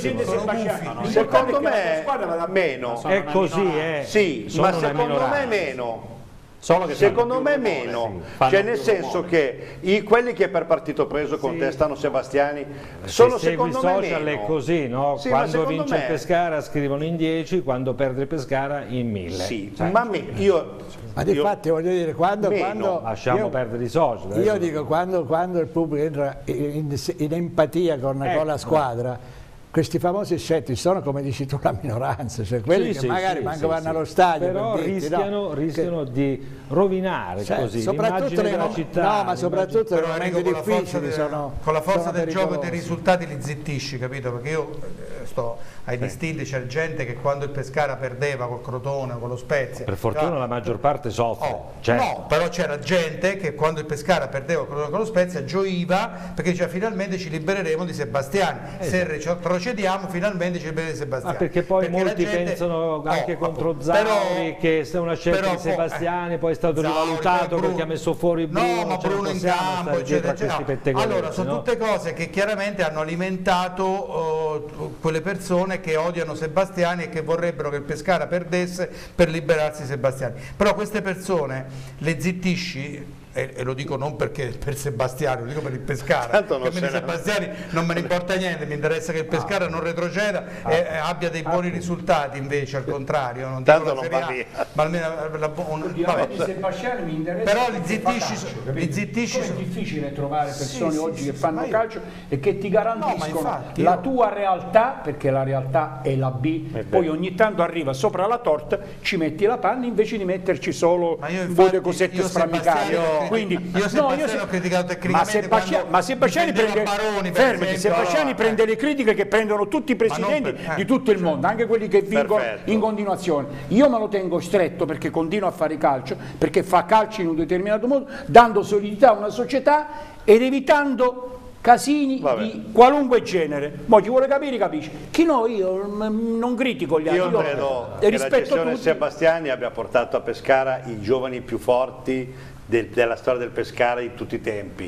Secondo me meno. È così, eh. Sì, ma secondo me meno. Solo che secondo me meno, sì, cioè nel senso modo. che i, quelli che per partito preso contestano sì. Sebastiani sono se secondo me social meno. È così, no? Sì, quando vince me... il Pescara scrivono in dieci, quando perde il Pescara in mille. Sì, cioè, ma me, io... Ma di fatti voglio dire, quando... quando lasciamo io, perdere i social. Io dico, quando, quando il pubblico entra in, in, in empatia con, ecco. con la squadra, questi famosi scettici sono, come dici tu, la minoranza, cioè quelli sì, che sì, magari sì, manco sì, vanno sì. allo stadio. Però per rischiano, no? rischiano che... di rovinare cioè, così l'immagine della città. No, ma soprattutto nei momenti difficili sono con la forza del pericolosi. gioco dei risultati li zittisci, capito? Perché io eh, sto ai distilli, c'è gente che quando il Pescara perdeva col Crotone, con lo Spezia... Per fortuna cioè, la maggior parte soffre. Oh, certo. No, però c'era gente che quando il Pescara perdeva col Crotone, con lo Spezia gioiva perché diceva finalmente ci libereremo di Sebastiani, esatto. se retrocediamo finalmente ci liberiamo di Sebastiani. Ma perché poi perché molti gente... pensano anche oh, contro Zauri che è una scelta però, di Sebastiani, eh, poi è stato Zauri, rivalutato perché ha messo fuori Bruno, no, ma cioè Bruno in campo, eccetera, eccetera. Allora, sono no? tutte cose che chiaramente hanno alimentato uh, quelle persone che odiano Sebastiani e che vorrebbero che il Pescara perdesse per liberarsi di Sebastiani. Però queste persone le zittisci, e, e lo dico non perché per Sebastiani, lo dico per il Pescara, che a me di Sebastiani non me ne importa niente, mi interessa che il Pescara ah. non retroceda ah. e, e abbia dei buoni ah. risultati, invece al contrario, non dico la Serie A, ma almeno la, un, vabbè. Di Sebastiani mi interessa. Però li zittisci, calcio, li zittisci è difficile trovare persone sì, oggi sì, che fanno io... calcio e che ti garantiscono no, infatti, la io... tua realtà, perché la realtà è la B, è poi ogni tanto arriva sopra la torta, ci metti la panna invece di metterci solo due cosette sframmicate. Quindi io No, io se... ho criticato tecnicamente ma Sebastiani, ma Sebastiani prende, Baroni, fermi, Sebastiani allora, prende le critiche che prendono tutti i presidenti per, eh, di tutto il mondo, anche quelli che vincono perfetto. in continuazione. Io me lo tengo stretto perché continuo a fare calcio, perché fa calcio in un determinato modo, dando solidità a una società ed evitando casini Vabbè. di qualunque genere. Poi chi vuole capire capisce. Chi no, io non critico gli altri. Io credo che la gestione tutti. Sebastiani abbia portato a Pescara i giovani più forti Del, della storia del Pescara di tutti i tempi,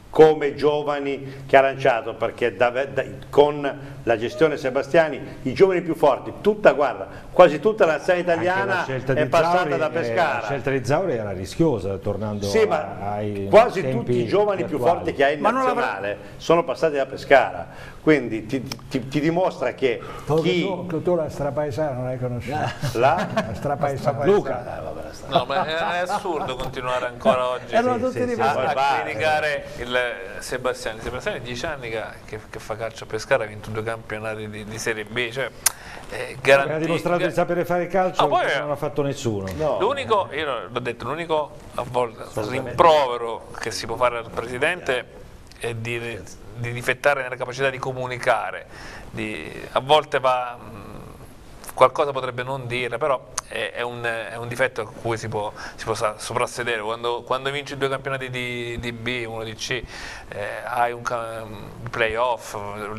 come giovani che ha lanciato, perché da, da, con la gestione Sebastiani i giovani più forti, tutta, guarda, quasi tutta la nazionale italiana è passata Zauri, da Pescara. Eh, la scelta di Zauri era rischiosa, tornando sì, ma ai quasi tempi tutti i giovani attuali. più forti che ha in nazionale sono passati da Pescara, quindi ti, ti, ti dimostra che chi... tu, tu, tu la strapaesana non hai conosciuto? La? La strapaesana. Luca. Eh, vabbè, no, ma è, è assurdo continuare ancora oggi sì, sì, sì, sì, a, a criticare il Sebastiani. Sebastiani è dieci anni che, che, che fa calcio a Pescara, ha vinto due campionati di, di Serie B, cioè, eh, ha dimostrato di sapere fare calcio, ah, poi, che non ha fatto nessuno. No. L'unico, io l'ho detto, l'unico a volte rimprovero che si può fare al presidente è di, di difettare nella capacità di comunicare, di, a volte va, mh, qualcosa potrebbe non dire, però è, è, un, è un difetto a cui si può, si può soprassedere. Quando, quando vinci due campionati di, di B, uno di C, eh, hai un, un playoff.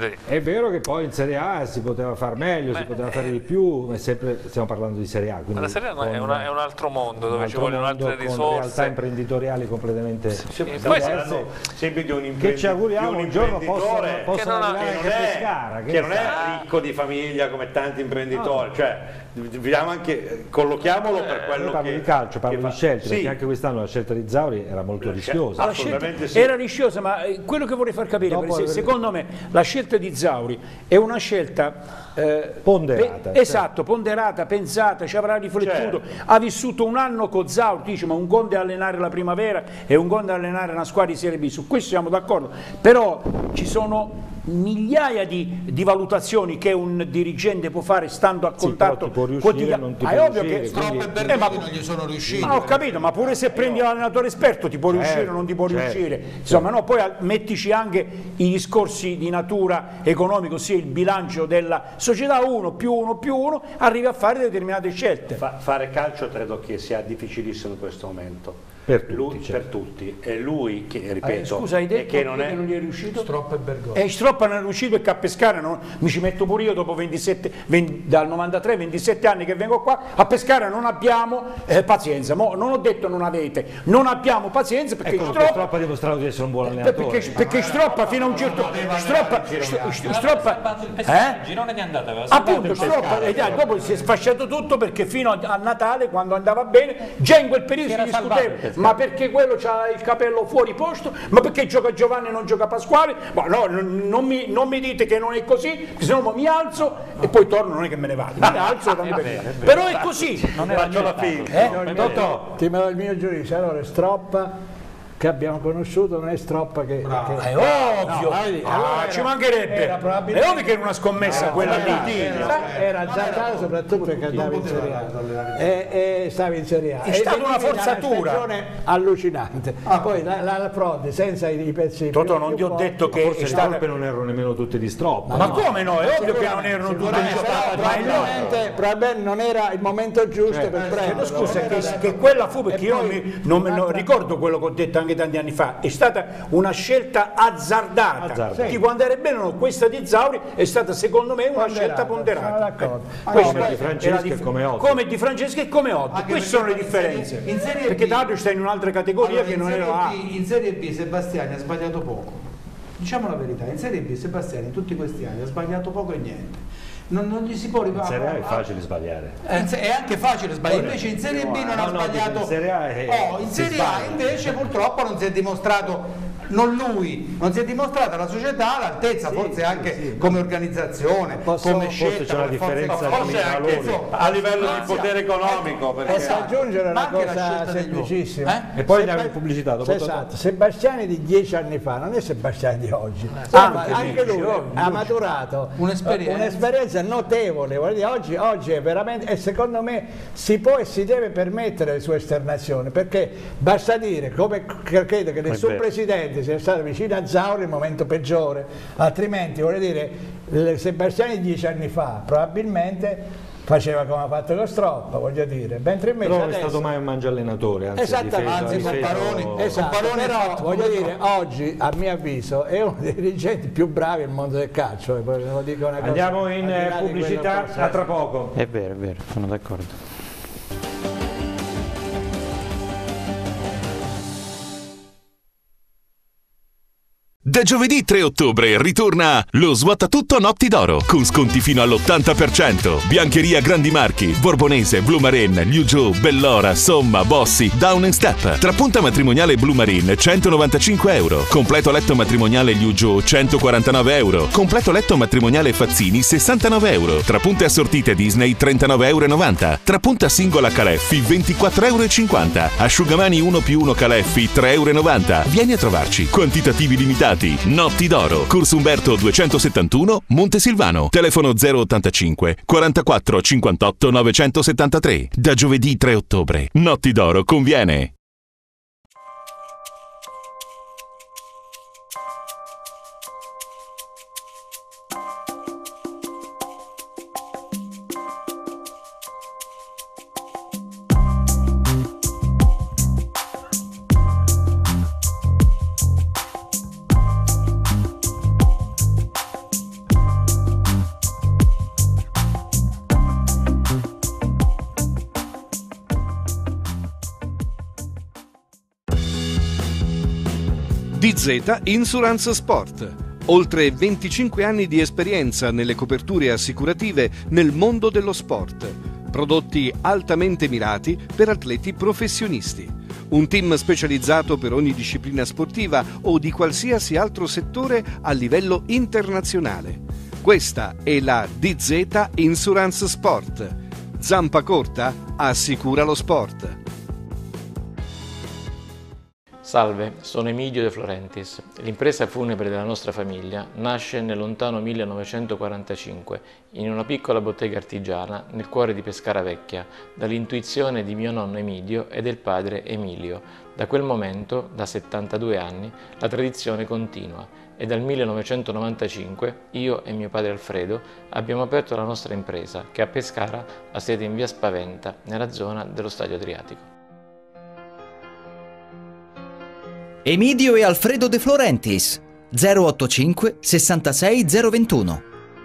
È vero che poi in Serie A si poteva far meglio, Beh, si poteva fare di più, ma sempre stiamo parlando di Serie A. La Serie A è, una, è un altro mondo dove ci vogliono altre risorse, con realtà imprenditoriali completamente sì, diverse, sempre di un che ci auguriamo un giorno possano, possano arrivare anche a Pescara, che, che non è ricco di famiglia come tanti imprenditori, no. Cioè vediamo anche, collochiamolo eh, per quello parlo che di calcio, parlo di scelte, sì. Perché anche quest'anno la scelta di Zauri era molto la rischiosa. La scelta sì. Era rischiosa, ma quello che vorrei far capire, perché secondo me la scelta di Zauri è una scelta eh, ponderata, pe esatto, ponderata, pensata, ci avrà riflettuto, certo. Ha vissuto un anno con Zauri, dice, ma un conto è allenare la primavera e un conto è allenare una squadra di Serie B, su questo siamo d'accordo, però ci sono migliaia di, di valutazioni che un dirigente può fare stando a contatto sì, quotidiano. Ah, è ovvio che Stroppa e Bertoni eh, ma, non gli sono riusciti. Ma ho capito, ma pure se prendi l'allenatore esperto ti può riuscire o certo, non ti può certo, riuscire. Insomma, certo. No, poi mettici anche i discorsi di natura economica, ossia il bilancio della società, uno più uno più uno, arrivi a fare determinate scelte. Fa, fare calcio credo che sia difficilissimo in questo momento. Per tutti, lui, certo. per tutti, e lui che ripeto eh, scusa, hai detto che non, è... che non gli è riuscito? Stroppa e Bergoni. E Stroppa non è riuscito e a Pescara non... mi ci metto pure io dopo ventisette, venti, dal novantatré ventisette anni che vengo qua, a Pescara non abbiamo eh, pazienza, Mo, non ho detto non avete, non abbiamo pazienza perché ecco, Stroppa... Stroppa ha dimostrato di essere un buon allenatore. Perché, perché Stroppa fino a un certo Stroppa, Stroppa eh? girone di andata appunto Stroppa e dopo si è sfasciato tutto perché fino a Natale quando andava bene già in quel periodo si discuteva ma perché quello c'ha il capello fuori posto, ma perché gioca Giovanni e non gioca Pasquale, ma no, non mi, non mi dite che non è così, se no mi alzo e poi torno, non è che me ne vado, mi alzo è bene, però è così, non faccio la finta, eh? Totò, ti do il mio giudizio, allora Stroppa che abbiamo conosciuto non è Stroppa che, che... è ovvio, no, vedi, ah, allora ci mancherebbe, è ovvio che era una scommessa no, quella lì, era, era azzardato soprattutto perché andava in Serie A e, e stava in Serie A, è stata una forzatura, una allucinante, ah, poi la, la, la Prodi senza i, i pezzi Totò, non ti ho detto che forse le colpe non erano nemmeno tutte di Stroppa, ma no? come no, è ovvio che non erano tutte di Stroppa, probabilmente, probabilmente non era il momento giusto per prendere, scusa che quella fu perché io non ricordo quello che ho detto anche tanti anni fa, è stata una scelta azzardata, azzardata. Ti può andare bene o no, questa di Zauri è stata secondo me una ponderata, scelta ponderata, eh, come di Franceschi e come Otti, come di Franceschi e come Otti, queste sono le differenze, in serie perché tra l'altro sta in un'altra categoria allora, che non era A. In Serie B Sebastiani ha sbagliato poco, diciamo la verità, in Serie B Sebastiani in tutti questi anni ha sbagliato poco e niente. Non, non gli si può riparare. In Serie A è facile sbagliare. Eh, è anche facile sbagliare, invece in Serie B non no, ha sbagliato. In Serie A, è, oh, in Serie A invece purtroppo non si è dimostrato, non lui, non si è dimostrata la società all'altezza, sì, forse anche sì, sì, come organizzazione, posso, come scelta. C'è una differenza forse anche so, a livello di potere economico. Perché posso aggiungere una cosa semplicissima. Eh? E poi andiamo in pubblicità. Dopo esatto. Sebastiani di dieci anni fa non è Sebastiani di oggi. Ah, anche, anche lui ha maturato un'esperienza un notevole, oggi, oggi è veramente, e secondo me si può e si deve permettere le sue esternazioni, perché basta dire, come credo che nessun presidente sia stato vicino a Zauri nel momento peggiore, altrimenti voglio dire, Sebastiani dieci anni fa probabilmente faceva come ha fatto con Stroppa, voglio dire, mentre invece però adesso... è stato mai un mangia allenatore, anzi esattamente, difeso, anzi, Comparoni, esatto, però voglio dire, oggi a mio avviso è uno dei dirigenti più bravi del mondo del calcio, lo dico una cosa, andiamo in pubblicità, a tra poco. È vero, è vero, sono d'accordo. Da giovedì tre ottobre ritorna lo Svuota Tutto Notti d'Oro con sconti fino all'ottanta per cento. Biancheria Grandi Marchi, Borbonese, Blue Marine, Liu Joe, Bellora, Somma, Bossi, Down and Step. Trapunta matrimoniale Blue Marine centonovantacinque euro. Completo letto matrimoniale Liu Joe centoquarantanove euro. Completo letto matrimoniale Fazzini sessantanove euro. Trapunte assortite Disney trentanove e novanta euro. Trapunta singola Caleffi ventiquattro e cinquanta euro. Asciugamani uno più uno Caleffi tre e novanta euro. Vieni a trovarci. Quantitativi limitati. Notti d'Oro, Corso Umberto duecentosettantuno, Montesilvano, telefono zero ottantacinque quarantaquattro cinquantotto novecentosettantatré. Da giovedì tre ottobre, Notti d'Oro conviene. D Z Insurance Sport. Oltre venticinque anni di esperienza nelle coperture assicurative nel mondo dello sport. Prodotti altamente mirati per atleti professionisti. Un team specializzato per ogni disciplina sportiva o di qualsiasi altro settore a livello internazionale. Questa è la D Z Insurance Sport. Zampa corta assicura lo sport. Salve, sono Emilio De Florentis. L'impresa funebre della nostra famiglia nasce nel lontano millenovecentoquarantacinque in una piccola bottega artigiana nel cuore di Pescara Vecchia, dall'intuizione di mio nonno Emilio e del padre Emilio. Da quel momento, da settantadue anni, la tradizione continua e dal millenovecentonovantacinque io e mio padre Alfredo abbiamo aperto la nostra impresa che a Pescara ha sede in via Spaventa, nella zona dello Stadio Adriatico. Emidio e Alfredo De Florentis, zero ottantacinque sessantasei zero ventuno.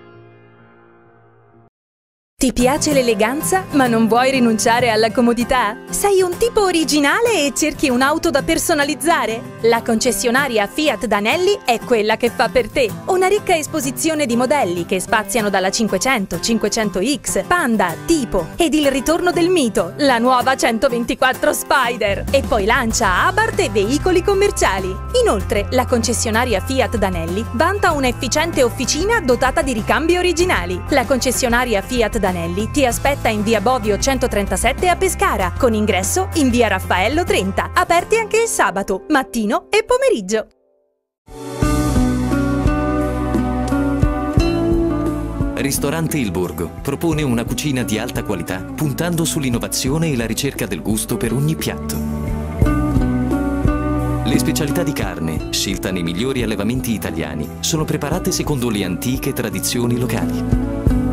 Ti piace l'eleganza, ma non vuoi rinunciare alla comodità? Sei un tipo originale e cerchi un'auto da personalizzare? La concessionaria Fiat Danelli è quella che fa per te. Una ricca esposizione di modelli che spaziano dalla cinquecento, cinquecento X, Panda, Tipo ed il ritorno del mito, la nuova centoventiquattro Spider. E poi lancia Abarth e veicoli commerciali. Inoltre, la concessionaria Fiat Danelli vanta un'efficiente officina dotata di ricambi originali. La concessionaria Fiat Danelli ti aspetta in via Bovio centotrentasette a Pescara, con ingresso in via Raffaello trenta, aperti anche il sabato, mattino e pomeriggio. Ristorante Il Borgo propone una cucina di alta qualità puntando sull'innovazione e la ricerca del gusto per ogni piatto. Le specialità di carne, scelta nei migliori allevamenti italiani, sono preparate secondo le antiche tradizioni locali.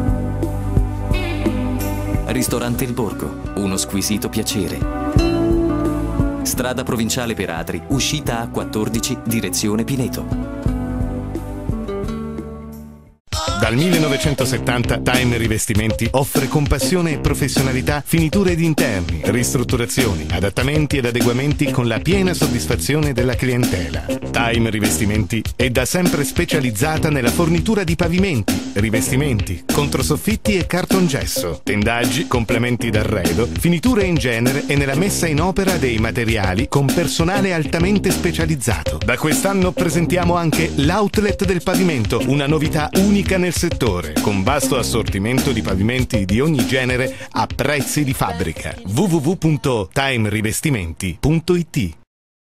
Ristorante Il Borgo, uno squisito piacere. Strada provinciale per Atri, uscita A quattordici, direzione Pineto. Dal millenovecentosettanta Time Rivestimenti offre con passione e professionalità finiture ed interni, ristrutturazioni, adattamenti ed adeguamenti con la piena soddisfazione della clientela. Time Rivestimenti è da sempre specializzata nella fornitura di pavimenti, rivestimenti, controsoffitti e cartongesso, tendaggi, complementi d'arredo, finiture in genere e nella messa in opera dei materiali con personale altamente specializzato. Da quest'anno presentiamo anche l'outlet del pavimento, una novità unica nel settore, con vasto assortimento di pavimenti di ogni genere a prezzi di fabbrica. w w w punto time rivestimenti punto i t.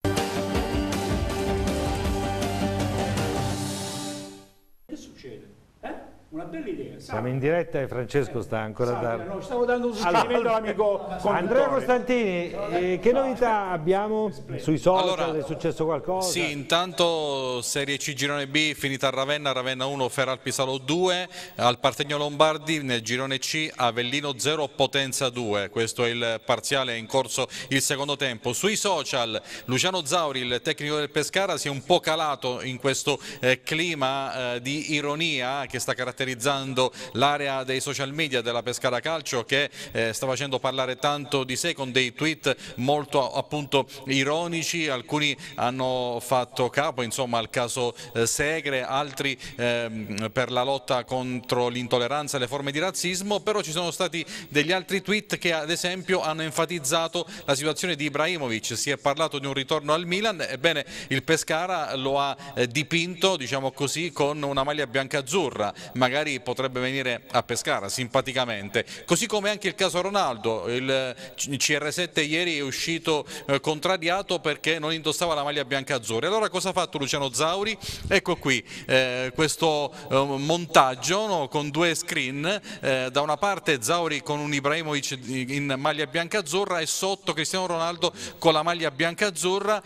Che succede? Eh? Una bella idea. Siamo in diretta e Francesco sta ancora da... No, stavo dando un suggerimento Allora, all'amico Andrea Costantini, eh, che novità abbiamo sui social? Allora, è successo qualcosa? Sì, intanto Serie C Girone B finita a Ravenna, Ravenna uno, Feral Pisalo due, al Partegno Lombardi nel Girone C Avellino zero, Potenza due, questo è il parziale, è in corso il secondo tempo. Sui social Luciano Zauri, il tecnico del Pescara, si è un po' calato in questo eh, clima eh, di ironia che sta caratterizzando l'area dei social media della Pescara Calcio che eh, sta facendo parlare tanto di sé con dei tweet molto appunto ironici, alcuni hanno fatto capo insomma al caso eh, Segre, altri eh, per la lotta contro l'intolleranza e le forme di razzismo, però ci sono stati degli altri tweet che ad esempio hanno enfatizzato la situazione di Ibrahimovic. Si è parlato di un ritorno al Milan, ebbene il Pescara lo ha eh, dipinto, diciamo così, con una maglia bianca-azzurra, magari potrebbe venire a Pescara simpaticamente, così come anche il caso Ronaldo. Il C R sette ieri è uscito eh, contrariato perché non indossava la maglia bianca-azzurra. Allora cosa ha fatto Luciano Zauri? Ecco qui eh, questo eh, montaggio, no, con due screen, eh, da una parte Zauri con un Ibrahimovic in maglia bianca-azzurra e sotto Cristiano Ronaldo con la maglia bianca-azzurra.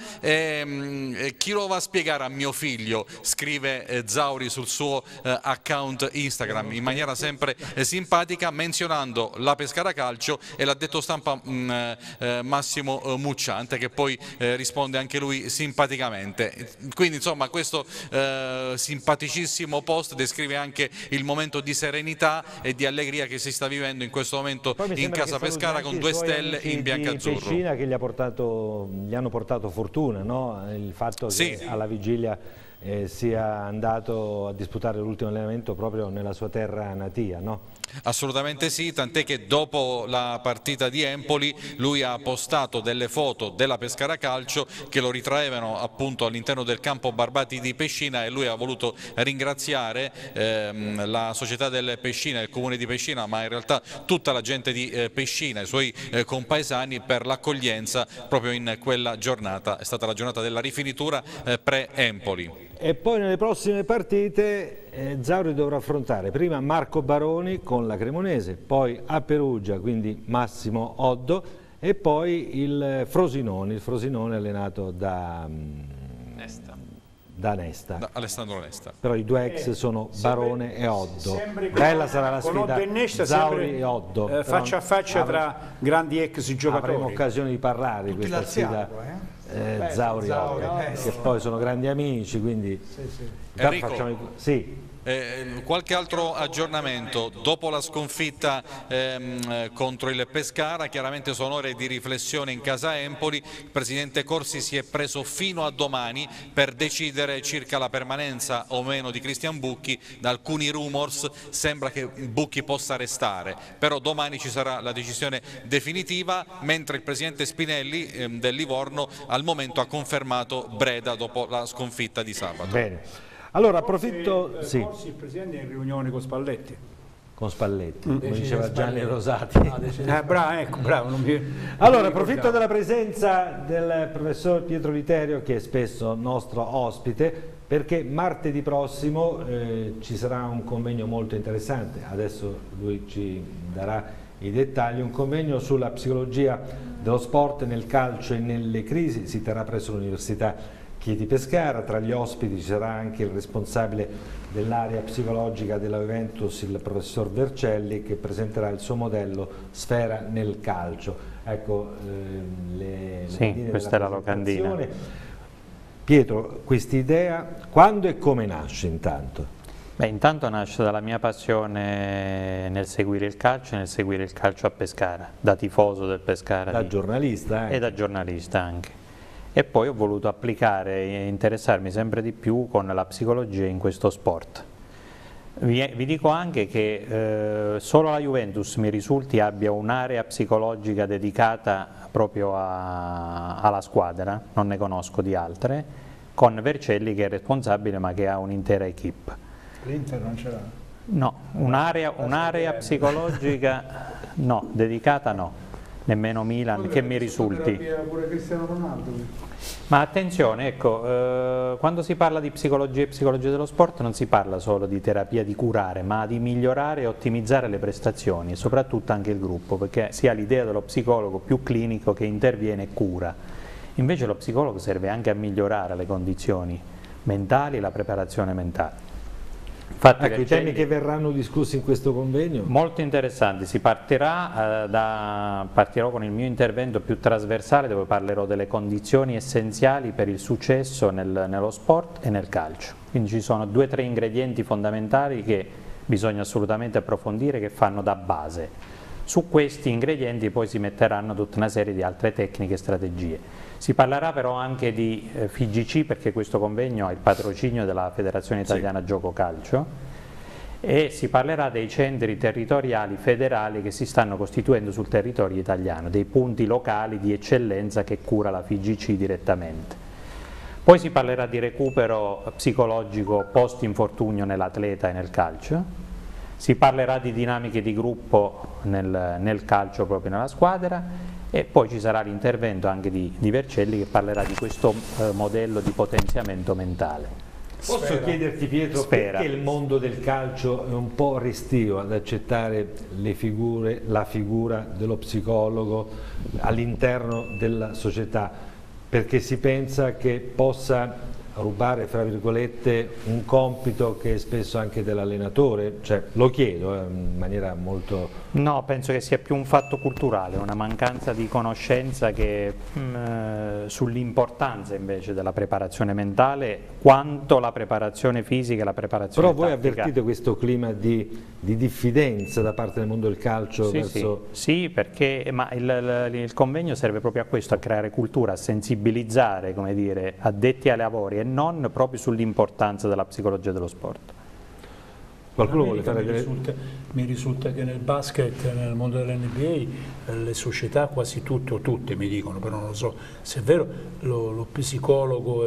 Eh, chi lo va a spiegare a mio figlio? Scrive eh, Zauri sul suo eh, account Instagram in maniera sempre eh, simpatica, menzionando la Pescara Calcio e l'addetto stampa mh, eh, Massimo eh, Mucciante, che poi eh, risponde anche lui simpaticamente. Quindi insomma questo eh, simpaticissimo post descrive anche il momento di serenità e di allegria che si sta vivendo in questo momento in casa Pescara, con due stelle in biancazzurro. Pescina che gli, ha portato, gli hanno portato fortuna, no? Il fatto che sì, alla vigilia eh, sia andato a disputare l'ultimo allenamento proprio nella sua terra natia, no? Assolutamente sì, tant'è che dopo la partita di Empoli lui ha postato delle foto della Pescara Calcio che lo ritraevano appunto all'interno del campo Barbati di Pescina, e lui ha voluto ringraziare ehm, la società del Pescina, il comune di Pescina, ma in realtà tutta la gente di eh, Pescina, i suoi eh, compaesani, per l'accoglienza proprio in quella giornata. È stata la giornata della rifinitura eh, pre-Empoli. E poi nelle prossime partite eh, Zauri dovrà affrontare prima Marco Baroni con la Cremonese, poi a Perugia, quindi Massimo Oddo, e poi il Frosinone, il Frosinone allenato da Nesta. Da Nesta. Da Alessandro Nesta. Però i due ex sono Barone e Oddo. Bella sarà la sfida Zauri e Oddo. Eh, faccia a faccia tra grandi ex giocatori. Avremo occasione di parlare di questa sfida. Eh? Eh, Beh, Zauri, Zauri eh, che poi sono grandi amici, quindi sì, sì. Enrico, facciamo... sì. Eh, qualche altro aggiornamento dopo la sconfitta ehm, contro il Pescara? Chiaramente sono ore di riflessione in casa Empoli. Il presidente Corsi si è preso fino a domani per decidere circa la permanenza o meno di Cristian Bucchi. Da alcuni rumors sembra che Bucchi possa restare, però domani ci sarà la decisione definitiva, mentre il presidente Spinelli ehm, del Livorno al momento ha confermato Breda dopo la sconfitta di sabato. Bene. Allora approfitto, forse, sì. forse il Presidente è in riunione con Spalletti. Con Spalletti, Mm. come diceva Gianni Spalletti. Rosati. Ah, eh, bravo, ecco, bravo. Non mi, allora non mi approfitto ricordavo. della presenza del professor Pietro Literio, che è spesso nostro ospite, perché martedì prossimo eh, ci sarà un convegno molto interessante. Adesso lui ci darà i dettagli, un convegno sulla psicologia dello sport nel calcio e nelle crisi. Si terrà presso l'Università Chieti Pescara. Tra gli ospiti ci sarà anche il responsabile dell'area psicologica della Juventus, il professor Vercelli, che presenterà il suo modello Sfera nel calcio. Ecco eh, le, sì, le questa è la locandina. Pietro, questa idea quando e come nasce intanto? Beh, intanto nasce dalla mia passione nel seguire il calcio e nel seguire il calcio a Pescara, da tifoso del Pescara. Da di... giornalista anche. E da giornalista anche. E poi ho voluto applicare e interessarmi sempre di più con la psicologia in questo sport. Vi, vi dico anche che eh, solo la Juventus, mi risulti, abbia un'area psicologica dedicata proprio a, alla squadra, non ne conosco di altre, con Vercelli che è responsabile ma che ha un'intera equipe. L'Inter non ce l'ha? No, un'area un'area psicologica no, dedicata no. Nemmeno Milan, che mi risulti. Pure Cristiano Ronaldo. Ma attenzione, ecco, eh, quando si parla di psicologia e psicologia dello sport non si parla solo di terapia di curare, ma di migliorare e ottimizzare le prestazioni e soprattutto anche il gruppo, perché si ha l'idea dello psicologo più clinico che interviene e cura. Invece lo psicologo serve anche a migliorare le condizioni mentali e la preparazione mentale. Infatti, ecco, i temi che verranno discussi in questo convegno? Molto interessanti, si partirà, eh, da, partirò con il mio intervento più trasversale dove parlerò delle condizioni essenziali per il successo nel, nello sport e nel calcio. Quindi ci sono due o tre ingredienti fondamentali che bisogna assolutamente approfondire, che fanno da base. Su questi ingredienti poi si metteranno tutta una serie di altre tecniche e strategie. Si parlerà però anche di eh, F I G C, perché questo convegno ha il patrocinio della Federazione Italiana sì. Gioco Calcio, e si parlerà dei centri territoriali federali che si stanno costituendo sul territorio italiano, dei punti locali di eccellenza che cura la F I G C direttamente. Poi si parlerà di recupero psicologico post-infortunio nell'atleta e nel calcio, si parlerà di dinamiche di gruppo nel, nel calcio proprio nella squadra, e poi ci sarà l'intervento anche di, di Vercelli, che parlerà di questo eh, modello di potenziamento mentale. Posso Spera. chiederti, Pietro, Spera. perché il mondo del calcio è un po' restio ad accettare le figure, la figura dello psicologo all'interno della società? Perché si pensa che possa rubare, fra virgolette, un compito che è spesso anche dell'allenatore? Cioè, lo chiedo eh, in maniera molto... No, penso che sia più un fatto culturale, una mancanza di conoscenza che mh, sull'importanza invece della preparazione mentale, quanto la preparazione fisica e la preparazione Però voi tattica. avvertite questo clima di, di diffidenza da parte del mondo del calcio? Sì, verso... sì, sì, perché ma il, il, il convegno serve proprio a questo, a creare cultura, a sensibilizzare, come dire, addetti ai lavori e non proprio sull'importanza della psicologia dello sport. Qualcuno vuole fare mi delle... risulta, mi risulta che nel basket, nel mondo dell'N B A, le società quasi tutte, o tutte mi dicono, però non lo so se è vero, lo, lo psicologo è,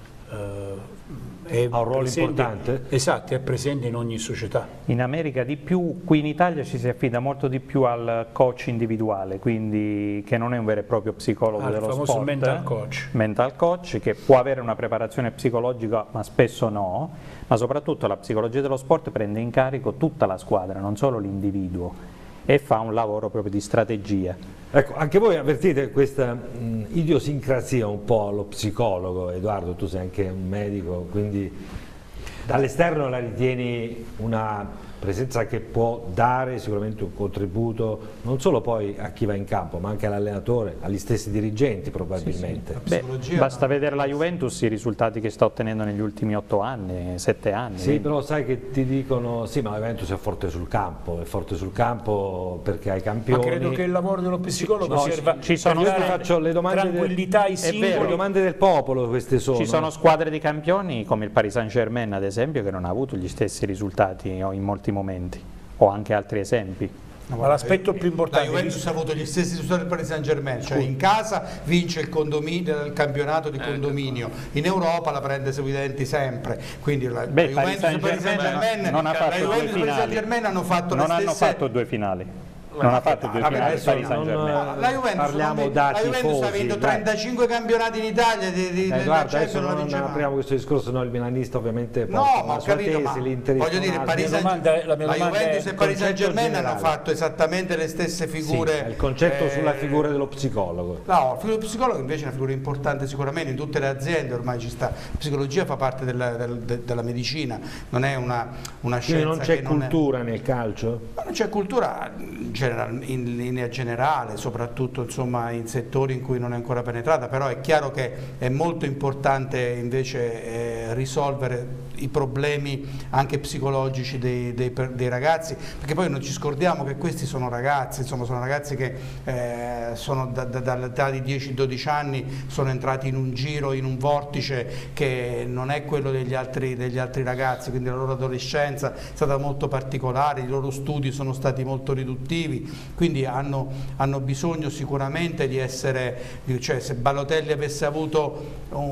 è ha un ruolo presente, importante? Esatto, è presente in ogni società. In America di più, qui in Italia ci si affida molto di più al coach individuale, quindi che non è un vero e proprio psicologo ah, dello il famoso sport. mental coach. Mental coach, che può avere una preparazione psicologica ma spesso no, ma soprattutto la psicologia dello sport prende in carico tutta la squadra, non solo l'individuo, e fa un lavoro proprio di strategia. Ecco, anche voi avvertite questa mh, idiosincrasia un po' allo psicologo? Edoardo, tu sei anche un medico, quindi dall'esterno la ritieni una presenza che può dare sicuramente un contributo non solo poi a chi va in campo, ma anche all'allenatore, agli stessi dirigenti probabilmente. Sì, sì. Beh, basta vedere la Juventus, i risultati che sta ottenendo negli ultimi otto anni, sette anni. Sì, però sai che ti dicono, sì, ma la Juventus è forte sul campo, è forte sul campo perché hai campioni. Ma credo che il lavoro dello psicologo no, serva ci sono per dare faccio le domande tranquillità ai singoli. Le domande del popolo queste sono. Ci sono squadre di campioni come il Paris Saint-Germain ad esempio che non ha avuto gli stessi risultati in molti momenti. O anche altri esempi. No, ma l'aspetto più importante, la Juventus ha avuto gli stessi risultati del Paris Saint-Germain, cioè in casa vince il, il campionato di condominio, in Europa la prende sui denti sempre, quindi la, Beh, la Juventus e il Paris Saint-Germain non ha fatto la Juventus e il Paris Saint-Germain hanno fatto non le hanno stesse... fatto due finali. Non ha fatto due finali il Paris Saint-Germain. La Juventus, parliamo da da la Juventus tifosi, ha vinto dai. trentacinque campionati in Italia di, di, eh, guarda, adesso non non apriamo questo discorso, no, il milanista ovviamente no, ma ho capito, ma voglio dire, Paris domanda, la, la Juventus e il Paris Saint-Germain hanno fatto esattamente le stesse figure. Sì, il concetto eh, sulla figura dello psicologo. No, la figura dello psicologo invece è una figura importante sicuramente, in tutte le aziende ormai ci sta. La psicologia fa parte della, del, de, della medicina, non è una, una scienza. Quindi non c'è che cultura non è... nel calcio? Ma non c'è cultura general, in linea generale, soprattutto insomma in settori in cui non è ancora penetrata, però è chiaro che è molto importante invece eh, risolvere i problemi anche psicologici dei, dei, dei ragazzi, perché poi non ci scordiamo che questi sono ragazzi, insomma sono ragazzi che eh, sono da, da, dall'età di dieci dodici anni sono entrati in un giro, in un vortice che non è quello degli altri, degli altri ragazzi, quindi la loro adolescenza è stata molto particolare, i loro studi sono stati molto riduttivi, quindi hanno, hanno bisogno sicuramente di essere, cioè se Balotelli avesse avuto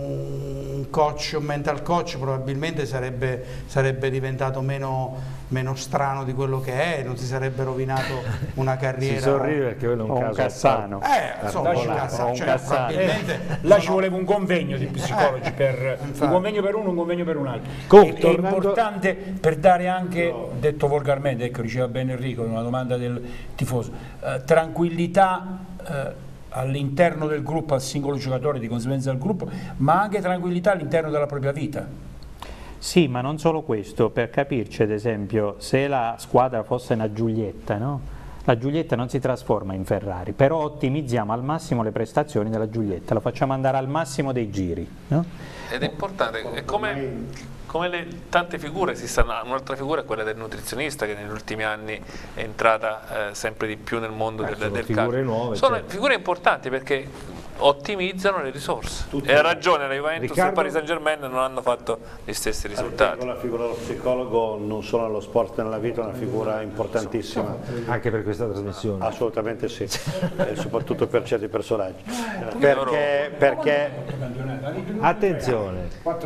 un coach, un mental coach, probabilmente sarebbe, sarebbe diventato meno, meno strano di quello che è, non si sarebbe rovinato una carriera. Si sorride perché quello è un, un caso Cassano. Eh, insomma, un Cassano, cioè, probabilmente eh, là ci voleva un convegno di psicologi, eh, per, un convegno per uno, un convegno per un altro. Comunque, è, tornando... è importante per dare anche, no. detto volgarmente, ecco, diceva bene Enrico, una domanda del tifoso, eh, tranquillità eh, all'interno del gruppo, al singolo giocatore, di conseguenza al gruppo, ma anche tranquillità all'interno della propria vita. Sì, ma non solo questo, per capirci ad esempio, se la squadra fosse una Giulietta, no? La Giulietta non si trasforma in Ferrari, però ottimizziamo al massimo le prestazioni della Giulietta, la facciamo andare al massimo dei giri, no? Ed è importante, è come, come le tante figure, un'altra figura è quella del nutrizionista che negli ultimi anni è entrata eh, sempre di più nel mondo eh, del, del figure calcio. Nuove, sono certo. figure importanti perché ottimizzano le risorse. Tutti e ha ragione la Juventus Riccardo... e il Paris Saint Germain non hanno fatto gli stessi risultati. La figura dello psicologo non solo nello sport e nella vita è una figura importantissima. Anche per questa trasmissione? Assolutamente sì, e soprattutto per certi personaggi. Perché, perché attenzione,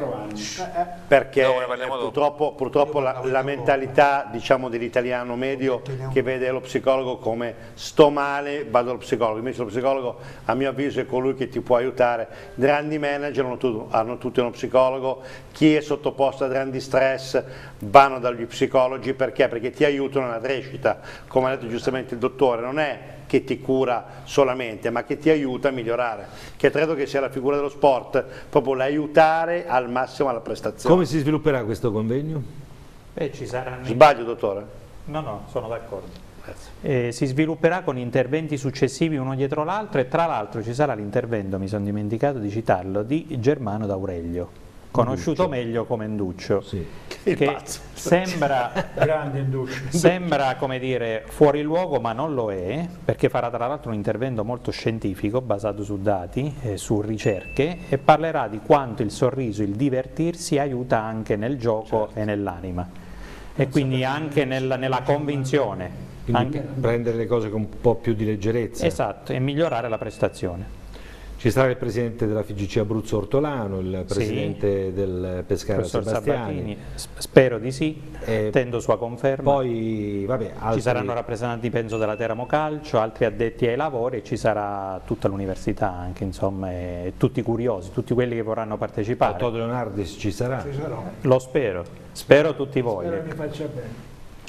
perché purtroppo, purtroppo la, la mentalità, diciamo, dell'italiano medio che vede lo psicologo come sto male, vado allo psicologo, invece lo psicologo a mio avviso è colui che ti può aiutare. Grandi manager hanno, tu, hanno tutti uno psicologo, chi è sottoposto a grandi stress vanno dagli psicologi, perché? Perché ti aiutano nella crescita, come ha detto giustamente il dottore, non è che ti cura solamente, ma che ti aiuta a migliorare, che credo che sia la figura dello sport, proprio l'aiutare al massimo alla prestazione. Come si svilupperà questo convegno? Beh, ci saranno... Sbaglio, dottore? No, no, sono d'accordo. Eh, si svilupperà con interventi successivi uno dietro l'altro e tra l'altro ci sarà l'intervento, mi sono dimenticato di citarlo, di Germano D'Aurelio, conosciuto Induccio. meglio come Induccio, sì. che sembra, grande Induccio. sembra come dire fuori luogo, ma non lo è, perché farà tra l'altro un intervento molto scientifico basato su dati, eh, su ricerche, e parlerà di quanto il sorriso, il divertirsi aiuta anche nel gioco, certo, e nell'anima, e quindi anche nel, nella convinzione. Quindi Anche... prendere le cose con un po' più di leggerezza. Esatto, e migliorare la prestazione. Ci sarà il presidente della F I G C Abruzzo Ortolano, il presidente sì. del Pescara Sebastiani. Spero di sì, eh, tendo sua conferma. Poi, vabbè, altri... Ci saranno rappresentanti, penso, della Teramo Calcio, altri addetti ai lavori, e ci sarà tutta l'università anche, insomma, e tutti curiosi, tutti quelli che vorranno partecipare. Otto Leonardis ci sarà? Ci sarò. Lo spero, spero tutti voi. Spero mi faccia bene.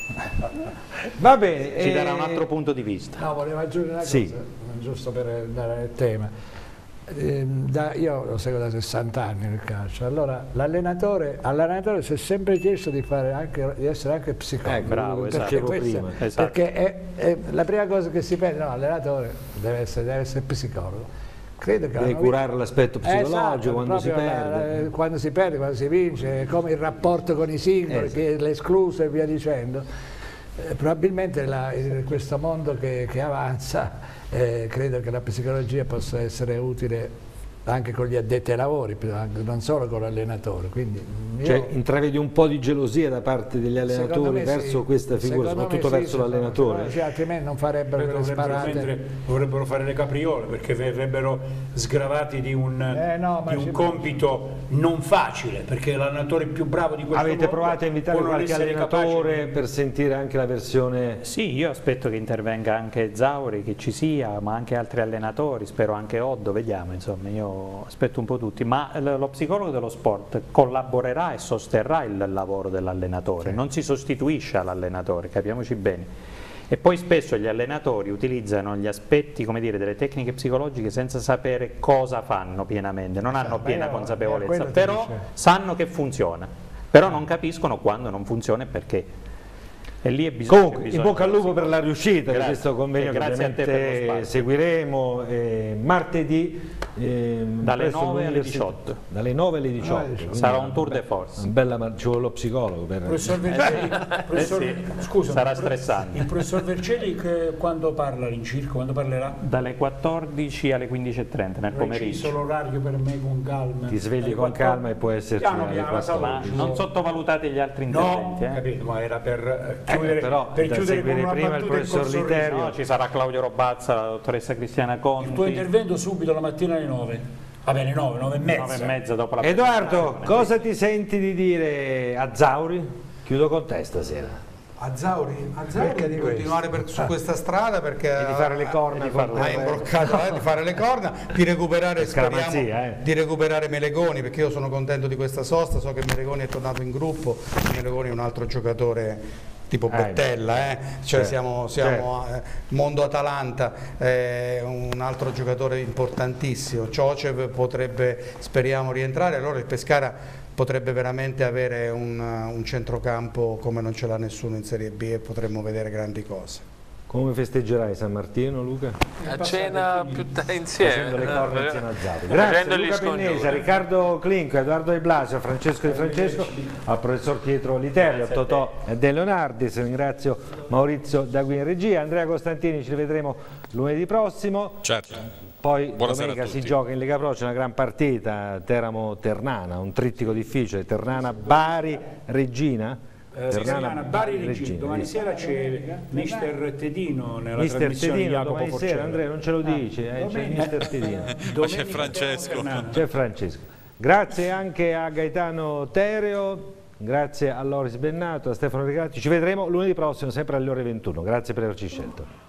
Va bene, ci eh... darà un altro punto di vista. No, volevo aggiungere una sì. cosa, giusto per andare nel tema. Eh, da, io lo seguo da sessanta anni nel calcio, allora l'allenatore all'allenatore si è sempre chiesto di, fare anche, di essere anche psicologo. Eh, bravo, perché, esatto. questa, Prima. Esatto. perché è, è la prima cosa che si pensa, no, l'allenatore deve essere, deve essere psicologo. Credo che deve curare l'aspetto psicologico, esatto, quando si perde. La, quando si perde, quando si vince, come il rapporto con i singoli, esatto, che l'escluso e via dicendo. Eh, probabilmente la, in questo mondo che, che avanza, eh, credo che la psicologia possa essere utile anche con gli addetti ai lavori, non solo con l'allenatore. Cioè, intravedi un po' di gelosia da parte degli allenatori verso sì, questa figura, soprattutto sì, verso l'allenatore? Sì, altrimenti non farebbero le sparate. Dovrebbero fare le capriole, perché verrebbero sgravati di un, eh no, di un compito non facile, perché l'allenatore più bravo di questo Avete mondo provato a invitare qualche allenatore capace... per sentire anche la versione... Sì, io aspetto che intervenga anche Zauri, che ci sia, ma anche altri allenatori, spero anche Oddo, vediamo, insomma, io aspetto un po' tutti, ma lo psicologo dello sport collaborerà e sosterrà il lavoro dell'allenatore, non si sostituisce all'allenatore, capiamoci bene. E poi spesso gli allenatori utilizzano gli aspetti, come dire, delle tecniche psicologiche senza sapere cosa fanno pienamente, non hanno piena consapevolezza, però sanno che funziona, però non capiscono quando non funziona e perché. E lì è bisogno, Comunque, bisogno in bocca al lupo per la riuscita grazie. di questo convegno che ovviamente seguiremo eh, martedì eh, dalle nove alle diciotto. Dalle nove alle diciotto. Sarà un tour de force. Una bella, ci vuole lo psicologo per... Professor Vercelli, professor, eh sì, scusa, sarà stressante. Il professor Vercelli che, quando parla all'incirca, quando parlerà? Dalle quattordici alle quindici e trenta nel pomeriggio. Preciso l'orario per me con calma. Ti svegli con calma e può esserci piano, alle piano, quattordici. Ma non sottovalutate gli altri interventi. No, eh? capito, ma era per Eh, chiudere, però per da chiudere seguire con una prima il professor Literio. No, ci sarà Claudio Robazza, la dottoressa Cristiana Conti. Il tuo intervento subito la mattina alle nove. Va bene, nove, nove e mezza. nove e mezza dopo la Edoardo, cosa ti senti di dire a Zauri? Chiudo con te stasera. A Zauri, a Zauri di continuare per, su questa strada perché e di fare le corna, di, far, ha imbroccato, eh, di fare le corna, di recuperare, speriamo, eh. di recuperare Melegoni, perché io sono contento di questa sosta, so che Melegoni è tornato in gruppo, Melegoni è un altro giocatore tipo Bettella, eh? Cioè certo, siamo, siamo certo. eh, mondo Atalanta, eh, un altro giocatore importantissimo, Ciocev potrebbe, speriamo, rientrare, allora il Pescara potrebbe veramente avere un, un centrocampo come non ce l'ha nessuno in Serie B e potremmo vedere grandi cose. Come festeggerai San Martino, Luca? A cena più insieme. Facendo le corna insieme a Zauri. Grazie Luca Pennesa, Riccardo Clinco, Edoardo De Blasio, Francesco Di Francesco, al professor Pietro Literio, a Totò De Leonardis, ringrazio Maurizio Dagui in regia, Andrea Costantini, ci rivedremo lunedì prossimo. Certo. Poi Buonasera domenica si gioca in Lega Pro, c'è una gran partita, Teramo-Ternana, un trittico difficile, Ternana-Bari-Regina. Eh, Ternana, Bari Regina. Domani sera c'è Mister Tedino nella Mister trasmissione Tedino, di Jacopo domani Porcella. sera, Andrea non ce lo dici, eh, c'è Mister Tedino. Ma c'è Francesco. C'è Francesco. Grazie anche a Gaetano Tereo, grazie a Loris Bennato, a Stefano Rigatti. Ci vedremo lunedì prossimo sempre alle ore ventuno. Grazie per averci scelto.